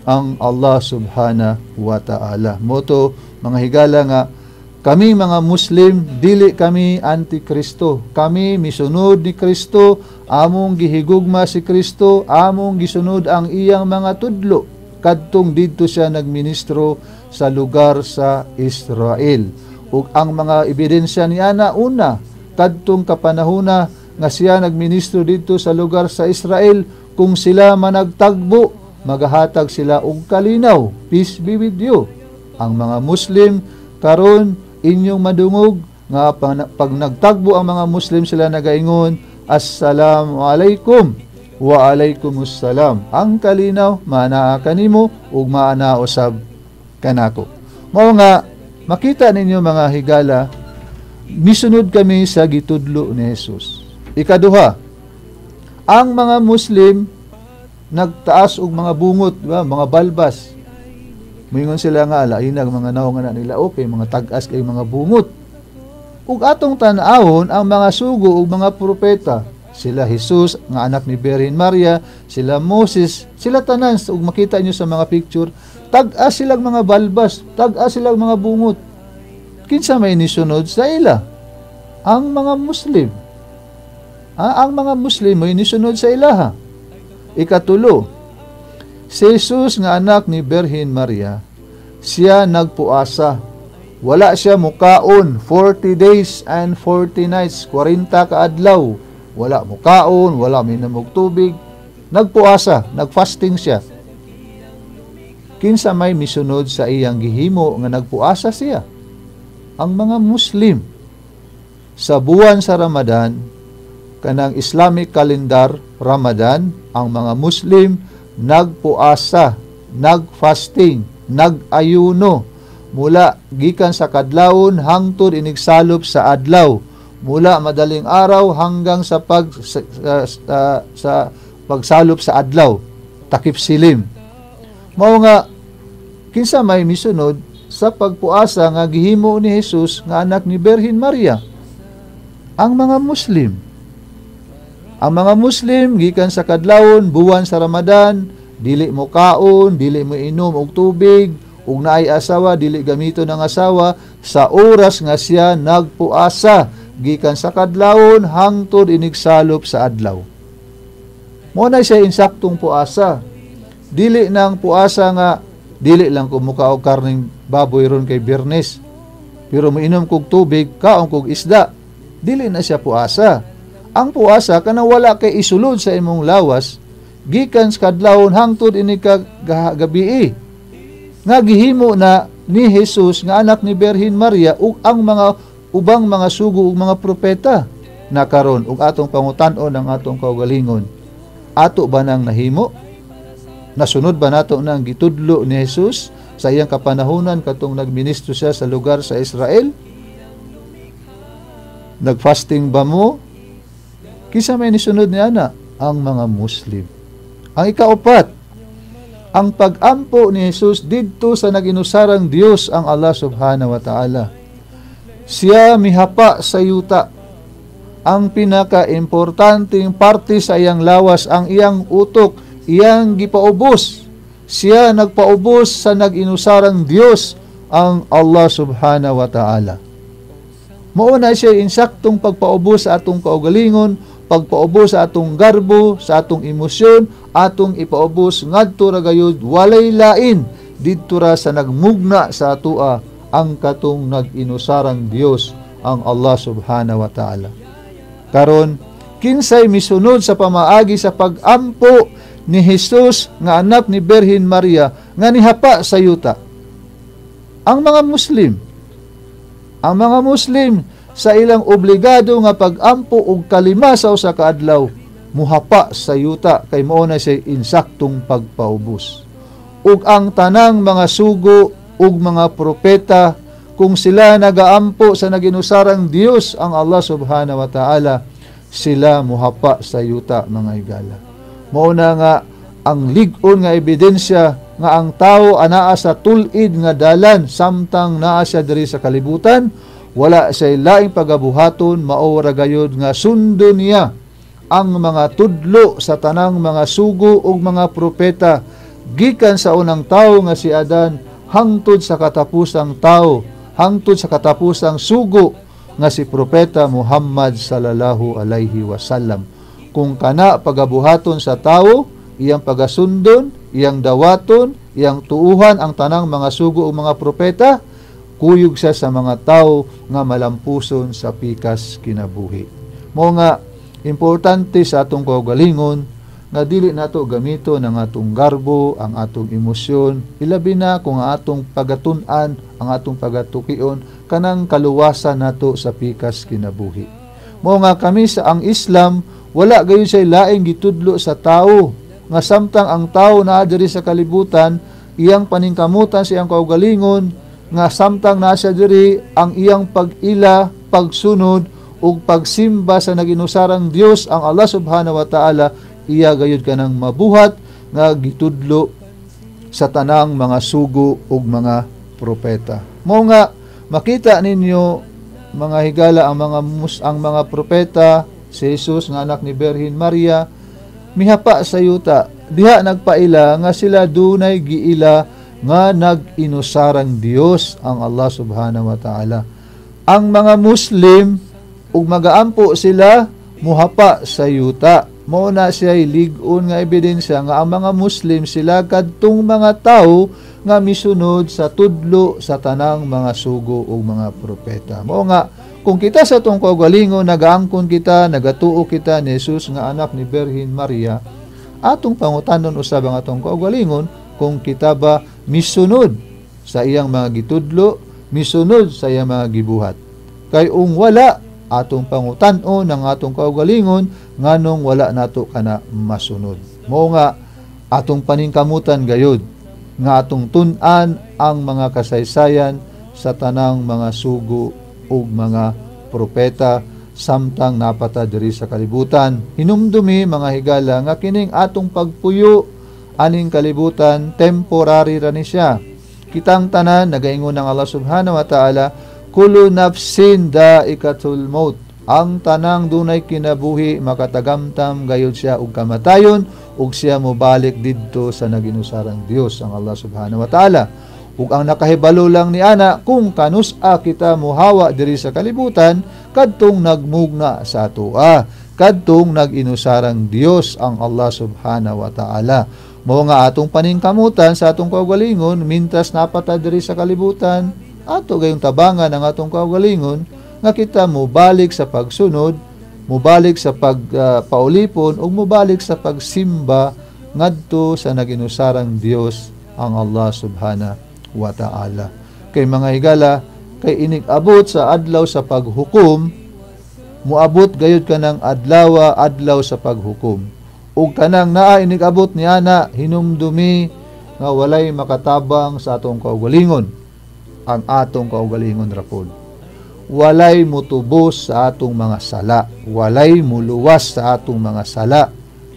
ang Allah subhanahu wa ta'ala. Moto mga higala nga, kami mga Muslim, dili kami anti-Kristo. Kami misunod ni Kristo, among gihigugma si Kristo, among gisunod ang iyang mga tudlo. Kadtong didto siya nagministro sa lugar sa Israel. Ug ang mga ebidensya niya na una, kadtong kapanahuna nga siya nagministro dito sa lugar sa Israel, kung sila managtagbo, magahatag sila og kalinaw. Peace be with you. Ang mga Muslim karon inyong madungog nga pag nagtagbo ang mga Muslim, sila nagaingon, assalamu alaikum wa alaikumussalam. Ang kalinaw maanaa kanimo ug maanaa usab kanako. Mao nga makita ninyo mga higala, misunod kami sa gitudlo ni Jesus. Ikaduha, ang mga Muslim nagtaas og mga bungot, diba? Mga balbas. Moingon sila nga lainag mga naong na nila okay, mga tag-as kay mga bungot. Ug atong tan-awon ang mga sugo ug mga propeta, sila Jesus nga anak ni Birhen Maria, sila Moses, sila tanan ug makita niyo sa mga picture, tag-as silang mga balbas, tag-as silang mga bungot. Kinsa may nisunod sa ila? Ang mga Muslim. Ah, ang mga Muslim may nisunod sa ilaha. Ikatulo, si Jesus nga anak ni Birhen Maria, siya nagpuasa. Wala siya mukaon forty days and forty nights, forty ka adlaw. Wala mukaon, wala minamog tubig. Nagpuasa, nagfasting siya. Kinsa may misunod sa iyang gihimo nga nagpuasa siya? Ang mga Muslim. Sa buwan sa Ramadan, kanang Islamic calendar Ramadan, ang mga Muslim nagpuasa, nagfasting, nagayuno mula gikan sa kadlawon hangtod inigsalop sa adlaw, mula madaling araw hanggang sa pag sa, sa, sa pagsalop sa adlaw, takip silim. Mao nga kinsa may misunod sa pagpuasa nga gihimo ni Jesus nga anak ni Birhen Maria? Ang mga Muslim. Ang mga Muslim, gikan sa kadlawon, buwan sa Ramadan, dili mo kaon, dili mo inom og tubig, ug naay asawa, dili gamito ng asawa, sa oras nga siya nagpuasa, gikan sa kadlawon, hangtod inigsalop sa adlaw. Mo na siya insaktong puasa. Dili nang puasa nga, dili lang kumuka og karning baboy ron kay Biyernes, pero mainom kog tubig, kaon kog isda. Dili na siya puasa. Ang puasa kanang wala kay isulod sa imong lawas gikan sa kadlawon hangtod ini ka gabi nga gihimo na ni Jesus nga anak ni Birhen Maria ug ang mga ubang mga sugo ug mga propeta na karon ug atong pangutan-on ang atong kaugalingon. Ato ba nang nahimo? Nasunod ba nato nang gitudlo ni Jesus sa iyang kapanahunan katong nagministro siya sa lugar sa Israel? Nagfasting ba mo? Kisa may nisunod niya na ang mga Muslim. Ang ikaapat, ang pag-ampo ni Jesus didto sa naginusarang Dios ang Allah subhanahu wa ta'ala. Siya mihapa sa yuta. Ang pinaka-importanting parte sa iyang lawas, ang iyang utok, iyang gipaubos. Siya nagpaubos sa naginusarang Dios ang Allah subhanahu wa ta'ala. Mauna siya insaktong pagpaubos sa atong kaugalingon, pagpaubos sa atong garbo, sa atong emosyon, atong ipaubos ngadto ra gayud walay lain didto ra sa nagmugna sa atua ang katong nag-inusarang Dios ang Allah subhanahu wa ta'ala. Karon kinsay misunod sa pamaagi sa pag-ampo ni Jesus nga anak ni Birhen Maria nga nihapa sa yuta? Ang mga Muslim. Ang mga Muslim sa ilang obligado nga pag-ampo og kalima sa usa ka adlaw muhapa sa yuta kay mao na siya insaktong pagpaubos. Ug ang tanang mga sugo ug mga propeta kung sila nagaampo sa naginusarang Dios ang Allah subhanahu wa ta'ala, sila muhapa sa yuta mga higala. Mao na nga ang lig-on nga ebidensya nga ang tao anaa sa tulid nga dalan samtang naa siya diri sa kalibutan, wala siya laing pagabuhaton, mao ra gayud nga sundo niya ang mga tudlo sa tanang mga sugo ug mga propeta gikan sa unang tawo nga si Adan hangtod sa katapusang tawo, hangtod sa katapusang sugo nga si Propeta Muhammad sallallahu alaihi wasallam. Kung kana pagabuhaton sa tawo, iyang pagasundon, iyang dawaton, iyang tuuhan ang tanang mga sugo o mga propeta, kuyog siya sa mga tao nga malampuson sa pikas kinabuhi. Mo nga importante sa atong kaugalingon nga dili nato gamito ng atong garbo, ang atong emosyon, ilabi na kung ang atong pagatun-an, ang atong pagatukion kanang kaluwasan nato sa pikas kinabuhi. Mo nga kami sa ang Islam, wala gayon siya laing gitudlo sa tao nga samtang ang tao naa diri sa kalibutan, iyang paningkamutan sa iyang kaugalingon nga samtang naa siya diri ang iyang pag-ila, pagsunod ug pagsimba sa naginusarang Dios ang Allah subhanahu wa ta'ala, iya gayud kanang mabuhat nga gitudlo sa tanang mga sugo ug mga propeta. Mo nga makita ninyo mga higala ang mga mus ang mga propeta, si Jesus nga anak ni Birhen Maria, mihapa sa yuta diha nagpaila nga sila dunay giila nga nag-inusarang Dios ang Allah subhanahu wa ta'ala. Ang mga Muslim ug magaampo sila muhapa sa yuta. Mao na siya lig-on nga ebidensya nga ang mga Muslim sila kadtong mga tao nga misunod sa tudlo sa tanang mga sugo ug mga propeta. Mao nga kung kita sa tong kaugalingon nagaangkon kita, nagatuo kita ni Jesus nga anak ni Birhen Maria, atong pangutanon usab ang atong kaugalingon kung kita ba misunod sa iyang mga gitudlo, misunod sa iyang mga gibuhat. Kay ung wala, atong pangutan-on ng atong kaugalingon nganong wala nato kana masunod. Mao nga atong paningkamutan gayud nga atong tun-an ang mga kasaysayan sa tanang mga sugo ug mga propeta samtang napata diri sa kalibutan. Hinumdumi mga higala nga kining atong pagpuyo aning kalibutan temporary ra ni siya. Kitang tanan nagaingon ng Allah subhanahu wa ta'ala, kullu nafsin daikatul maut. Ang tanang dunay kinabuhi makatagamtam gayud siya og kamatayon ug siya mobalik didto sa naginusarang Dios ang Allah subhanahu wa ta'ala. Ug ang nakahibalo lang ni ana kung kanus-a kita muhawa diri sa kalibutan kadtong nagmugna sa atoa, kadtong naginusarang Dios ang Allah subhanahu wa ta'ala. Mao nga atong paningkamutan sa atong kaugalingon mintas napata diri sa kalibutan, ato gayong tabangan ang atong kaugalingon nga kita mubalik sa pagsunod, mubalik sa pagpaulipon uh, ug mubalik sa pagsimba ngadto sa naginusarang Dios ang Allah subhanahu wa ta'ala. Kay mga higala, kay inig-abot sa adlaw sa paghukom, muabot gayud kanang adlaw adlaw sa paghukom. Ug kanang naa inig-abot ni ana hinumdumi nga walay makatabang sa atong kaugalingon, ang atong kaugalingon rapod. Walay mutubos sa atong mga sala, walay muluwas sa atong mga sala.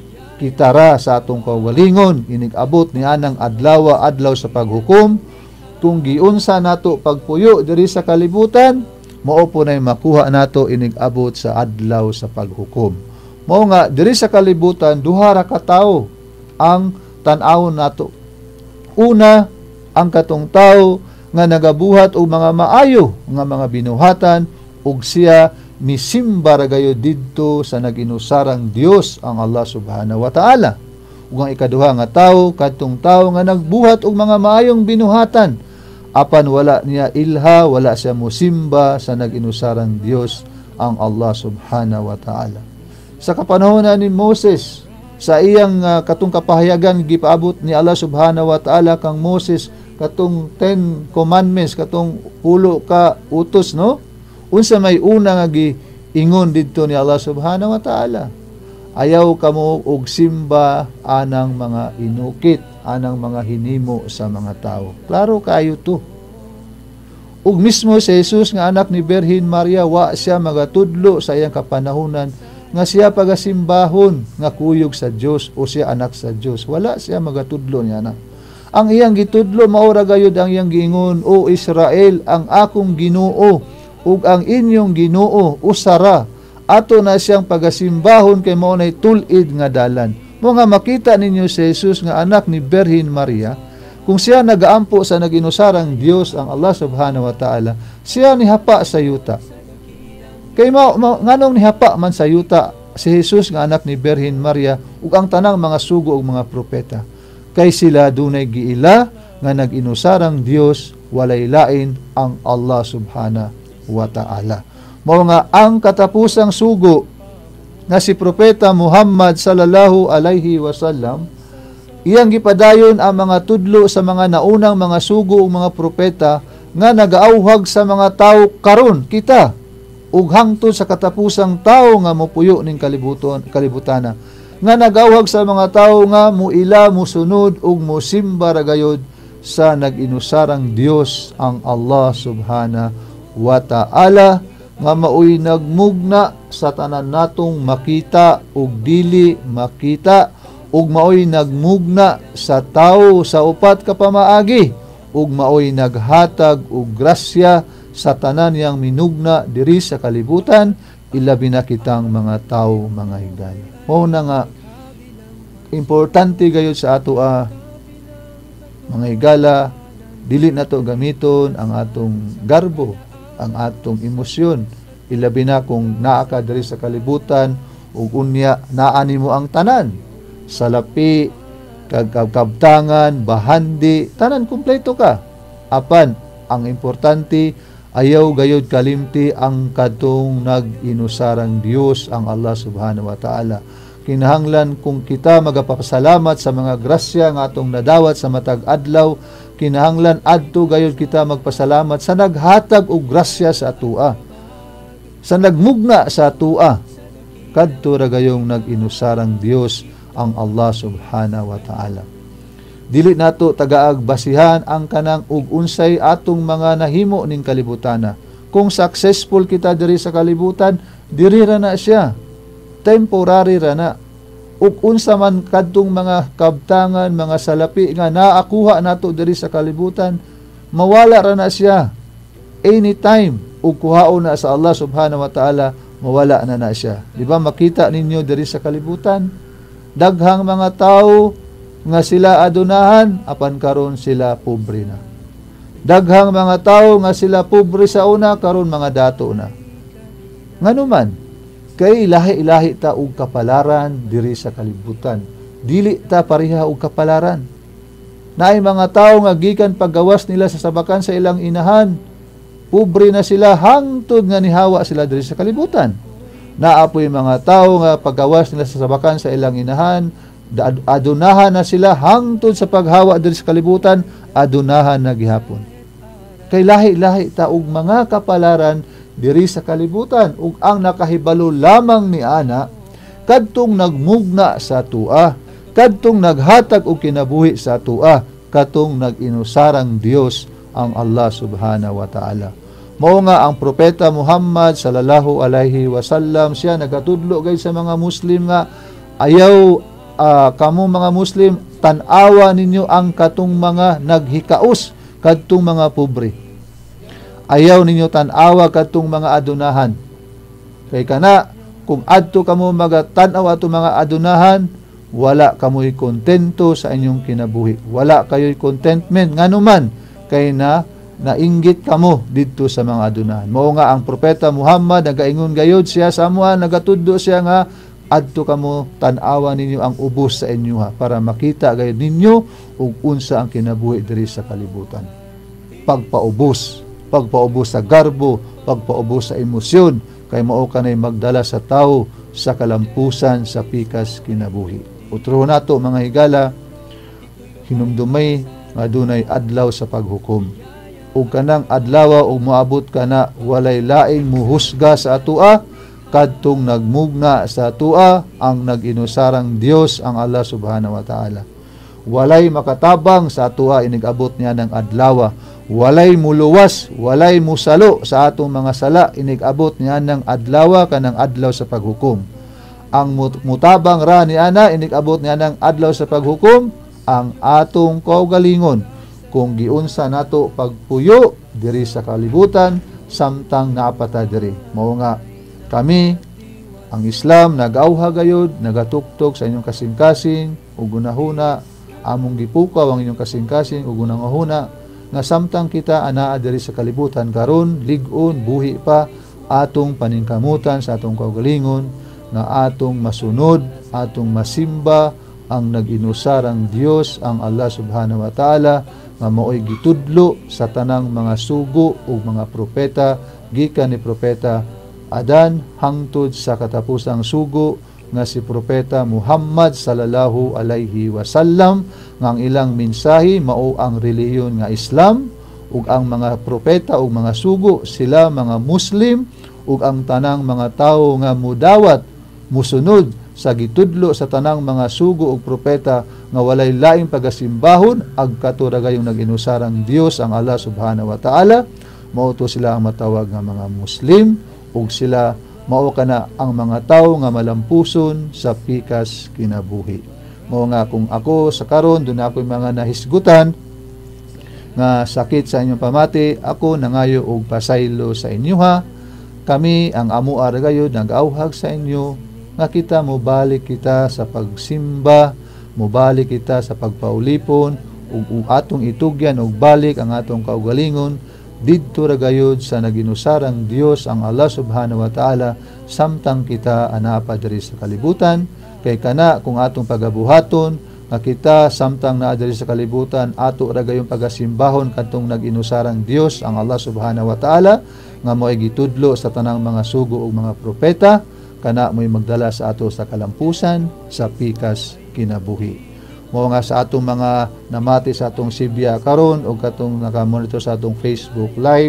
Kitara sa atong kaugalingon inig-abot ni anang adlaw adlaw sa paghukom. Kung giunsa nato pagpuyo diri sa kalibutan, mao po nay makuha nato inig-abot sa adlaw sa paghukom. Mao nga diri sa kalibutan duha ra ka tawo ang tan-awon nato. Una, ang katong tawo nga nagabuhat og mga maayo nga mga binuhatan ug siya misimba ra gayud didto sa naginusarang Dios ang Allah subhanahu wa ta'ala. Ug ang ikaduha nga tawo kadtong tawo nga nagbuhat og mga maayong binuhatan apan wala niya ilha, wala siya mosimba sa naginusarang Dios ang Allah subhanahu wa ta'ala. Sa kapanahon ni Moses, sa iyang uh, katong kapahayagan gipaabot ni Allah subhanahu wa ta'ala kang Moses katong ten commandments, katong pulo ka utos, no? Unsa may una nga giingon didto ni Allah subhanahu wa ta'ala, ayaw kamo og simba anang mga inukit, anang mga hinimo sa mga tao. Klaro kayo to. Ug mismo si Jesus nga anak ni Birhen Maria, wa siya magatudlo sa iyang kapanahunan nga siya pagasimbahon nga kuyog sa Dios o siya anak sa Dios. Wala siya magatudlo niya na. Ang iyang gitudlo maura gayud ang iyang giingon, o Israel, ang akong Ginoo ug ang inyong Ginoo usara. Ato na siyang pagasimbahon kay mao nay tul-id nga dalan. Mo nga makita ninyo si Jesus nga anak ni Birhen Maria, kung siya nagaampo sa naginusarang Dios ang Allah subhanahu wa ta'ala, siya nihapa sa yuta. Kay ma, ma nganong nihapa man sa yuta si Jesus nga anak ni Birhen Maria ug ang tanang mga sugo ug mga propeta. Kay sila dunay giila nga naginusarang Dios, walay lain ang Allah subhanahu wa ta'ala. Mao nga ang katapusang sugo na si Propeta Muhammad sallallahu alaihi wasallam, iyang gipadayon ang mga tudlo sa mga naunang mga sugo ug mga propeta nga nagaauhag sa mga tao karon kita ug hangtod sa katapusang tao nga mopuyo ning kalibuton kalibutana, nga nagaauhag sa mga tao nga muila musunod ug mosimba ra gayud sa naginusarang Dios ang Allah subhanahu wa ta'ala, nga maoy nagmugna sa tanan natong makita ug dili makita, ug maoy nagmugna sa tawo sa upat ka pamaagi, ug maoy naghatag og grasya sa tanan yang minugna diri sa kalibutan, ilabi na kitang mga tawo mga higala. Mao na nga importante gayud sa ato ah, mga higala, dili nato gamiton ang atong garbo, ang atong emosyon, ilabi na kung naa ka diri sa kalibutan ug unya naani mo ang tanan, salapi, kagkabtangan, bahandi, tanan kumpleto ka. Apan ang importante, ayaw gayud kalimti ang kadtong nag-inusarang Dios ang Allah subhanahu wa ta'ala. Kinahanglan kung kita magapasalamat sa mga grasya nga atong nadawat sa matag adlaw, kinahanglan adto gayud kita magpasalamat sa naghatag og grasya sa atua, sa nagmugna sa atua, kadto ra gayong nag-inusarang Dios ang Allah subhanahu wa ta'ala. Dili nato tagaag basihan ang kanang ug unsay atong mga nahimo ning kalibutana. Kung successful kita diri sa kalibutan, diri ra na siya, temporary ra na. Ug unsa man kadtong mga kabtangan, mga salapi nga naakuha nato diri sa kalibutan, mawala ra na siya anytime. Ug kuhaon na sa Allah subhanahu wa ta'ala, mawala na na siya. Di ba makita ninyo diri sa kalibutan, daghang mga tao nga sila adunahan, apan karon sila pobre na. Daghang mga tao nga sila pobre sa una, karon mga dato na. Nganuman, kay ilahi-ilahi ta og kapalaran diri sa kalibutan. Dili ta pareha og kapalaran. Naay mga tao nga gikan paggawas nila sa sabakan sa ilang inahan, pobre na sila hangtod nga nihawa sila diri sa kalibutan. Naapoy mga tao nga paggawas nila sa sabakan sa ilang inahan, adunahan na sila hangtod sa paghawa diri sa kalibutan, adunahan na gihapon. Kay lahi-lahi ta og mga kapalaran diri sa kalibutan, ug ang nakahibalo lamang ni ana kadtong nagmugna sa tua, kadtong naghatag og kinabuhi sa tua, katong nag-inusarang Dios ang Allah subhanahu wa ta'ala. Mao nga ang propeta Muhammad sallallahu alaihi wasallam, siya nagatudlo gay sa mga Muslim nga ayaw uh, kamo mga Muslim, tan-awa ninyo ang katong mga naghikaos, kadtong mga pobre. Ayaw ninyo tan-awa kadtong mga adunahan. Kay kana, kung adto kamo magatan-aw ato mga adunahan, wala kamoy kontento sa inyong kinabuhi. Wala kayo'y contentment. Nganuman, kay na nainggit kamo dito sa mga adunahan. Mao nga ang propeta Muhammad, nagaingon gayod siya sa amuha, nagatudlo siya nga, adto kamo tan-awa ninyo ang ubos sa inyo ha, para makita gayud ninyo ug unsa ang kinabuhi diri sa kalibutan. Pagpaubos, pagpaubos sa garbo, pagpaubos sa emosyon, kay mao kanay magdala sa tao sa kalampusan sa pikas kinabuhi. Utro nato mga higala, hinumdumay nga dunay adlaw sa paghukom. Ug kanang adlaw ug moabot kana, walay laing muhusga sa atua, kadtong nagmugna sa atua ang nag-inusarang Dios ang Allah subhanahu wa ta'ala. Walay makatabang sa atua inigabot niya ng adlaw. Walay muluwas, walay musalo sa atong mga sala inigabot niya ng adlaw kanang adlaw sa paghukom. Ang mutabang ra ni ana inigabot niya ng adlaw sa paghukom ang atong kaugalingon kung giunsa nato pagpuyo diri sa kalibutan samtang naapata diri. Mao nga kami Ang Islam nag-auha gayud, nagatuktok sa inyong kasing-kasing ug gunahuna among gipukaw ang inyong kasing-kasing ug gunahuna nga samtang kita anaa diri sa kalibutan karon lig-on buhi pa atong paningkamutan sa atong kaugalingon nga atong masunod, atong masimba ang nag-inusarang Dios, ang Allah subhanahu wa ta'ala, nga mao'y gitudlo sa tanang mga sugo ug mga propeta gikan ni propeta Adan hangtod sa katapusang sugo nga si propeta Muhammad sallallahu alaihi wasallam, nga ang ilang mensahe mao ang relihiyon nga Islam, ug ang mga propeta ug mga sugo sila mga Muslim, ug ang tanang mga tawo nga mudawat musunod sa gitudlo sa tanang mga sugo ug propeta nga walay laing pagasimbahon ag katuragayong nag-inusarang Dios ang Allah subhanahu wa ta'ala, mao to sila ang matawag nga mga Muslim, ug sila mao kana ang mga tawo nga malampuson sa pikas kinabuhi. Mao nga kung ako sa karon dun ako mga nahisgutan nga sakit sa inyong pamati, ako nangayo og pasaylo sa inyo ha. Kami ang amuar gayud nag-auhag sa inyo nga kita mobalik kita sa pagsimba, mobalik kita sa pagpaulipon ug atong itugyan og balik ang atong kaugalingon didto ra gayud sa naginusarang Dios ang Allah subhanahu wa ta'ala samtang kita anaa pa diri sa kalibutan. Kay kana kung atong pagabuhaton nga kita samtang naa diri sa kalibutan ato ra gayong pagasimbahon kadtong nag-inusarang Dios ang Allah subhanahu wa ta'ala nga mo'y gitudlo sa tanang mga sugo ug mga propeta, kana mo'y magdala sa ato sa kalampusan sa pikas kinabuhi. Mo nga sa atong mga namati sa atong Sibya karon o katong nakamonitor sa atong Facebook Live,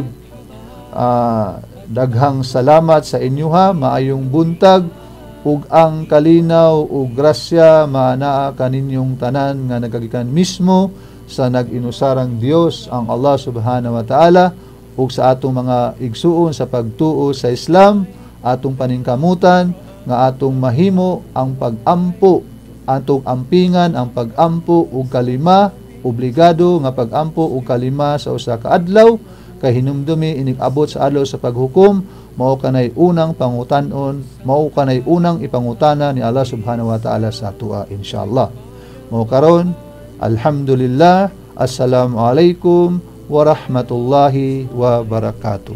uh, daghang salamat sa inyo ha, maayong buntag ug ang kalinaw ug grasya maanaa kaninyong tanan nga nagagikan mismo sa nag-inusarang Dios ang Allah subhanahu wa ta'ala ug sa atong mga igsuon sa pagtuo sa Islam, atong paningkamutan nga atong mahimo ang pag-ampo, atong ampingan ang pag-ampo ug kalima, obligado nga pag-ampo ug kalima sa usa ka adlaw, kay hinumdumi inig abot sa adlaw sa paghukom, mao kanay unang pangutan-on, mao kanay unang ipangutana ni Allah subhanahu wa ta'ala sa tuwa insyaallah. Mao karon, alhamdulillah, assalamu alaikum warahmatullahi wabarakatuh.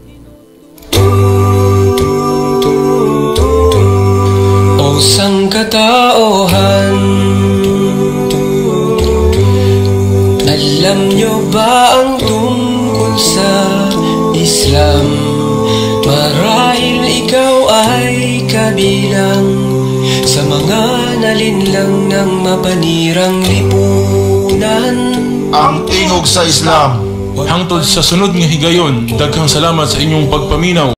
O sangkatauhan, alam nyo ba ang tungkol sa Islam? Marahil ikaw ay kabilang sa mga nalinlang ng mapanirang lipunan. Ang tingog sa Islam. Hangtod sa sunod nga higayon, daghang salamat sa inyong pagpaminaw.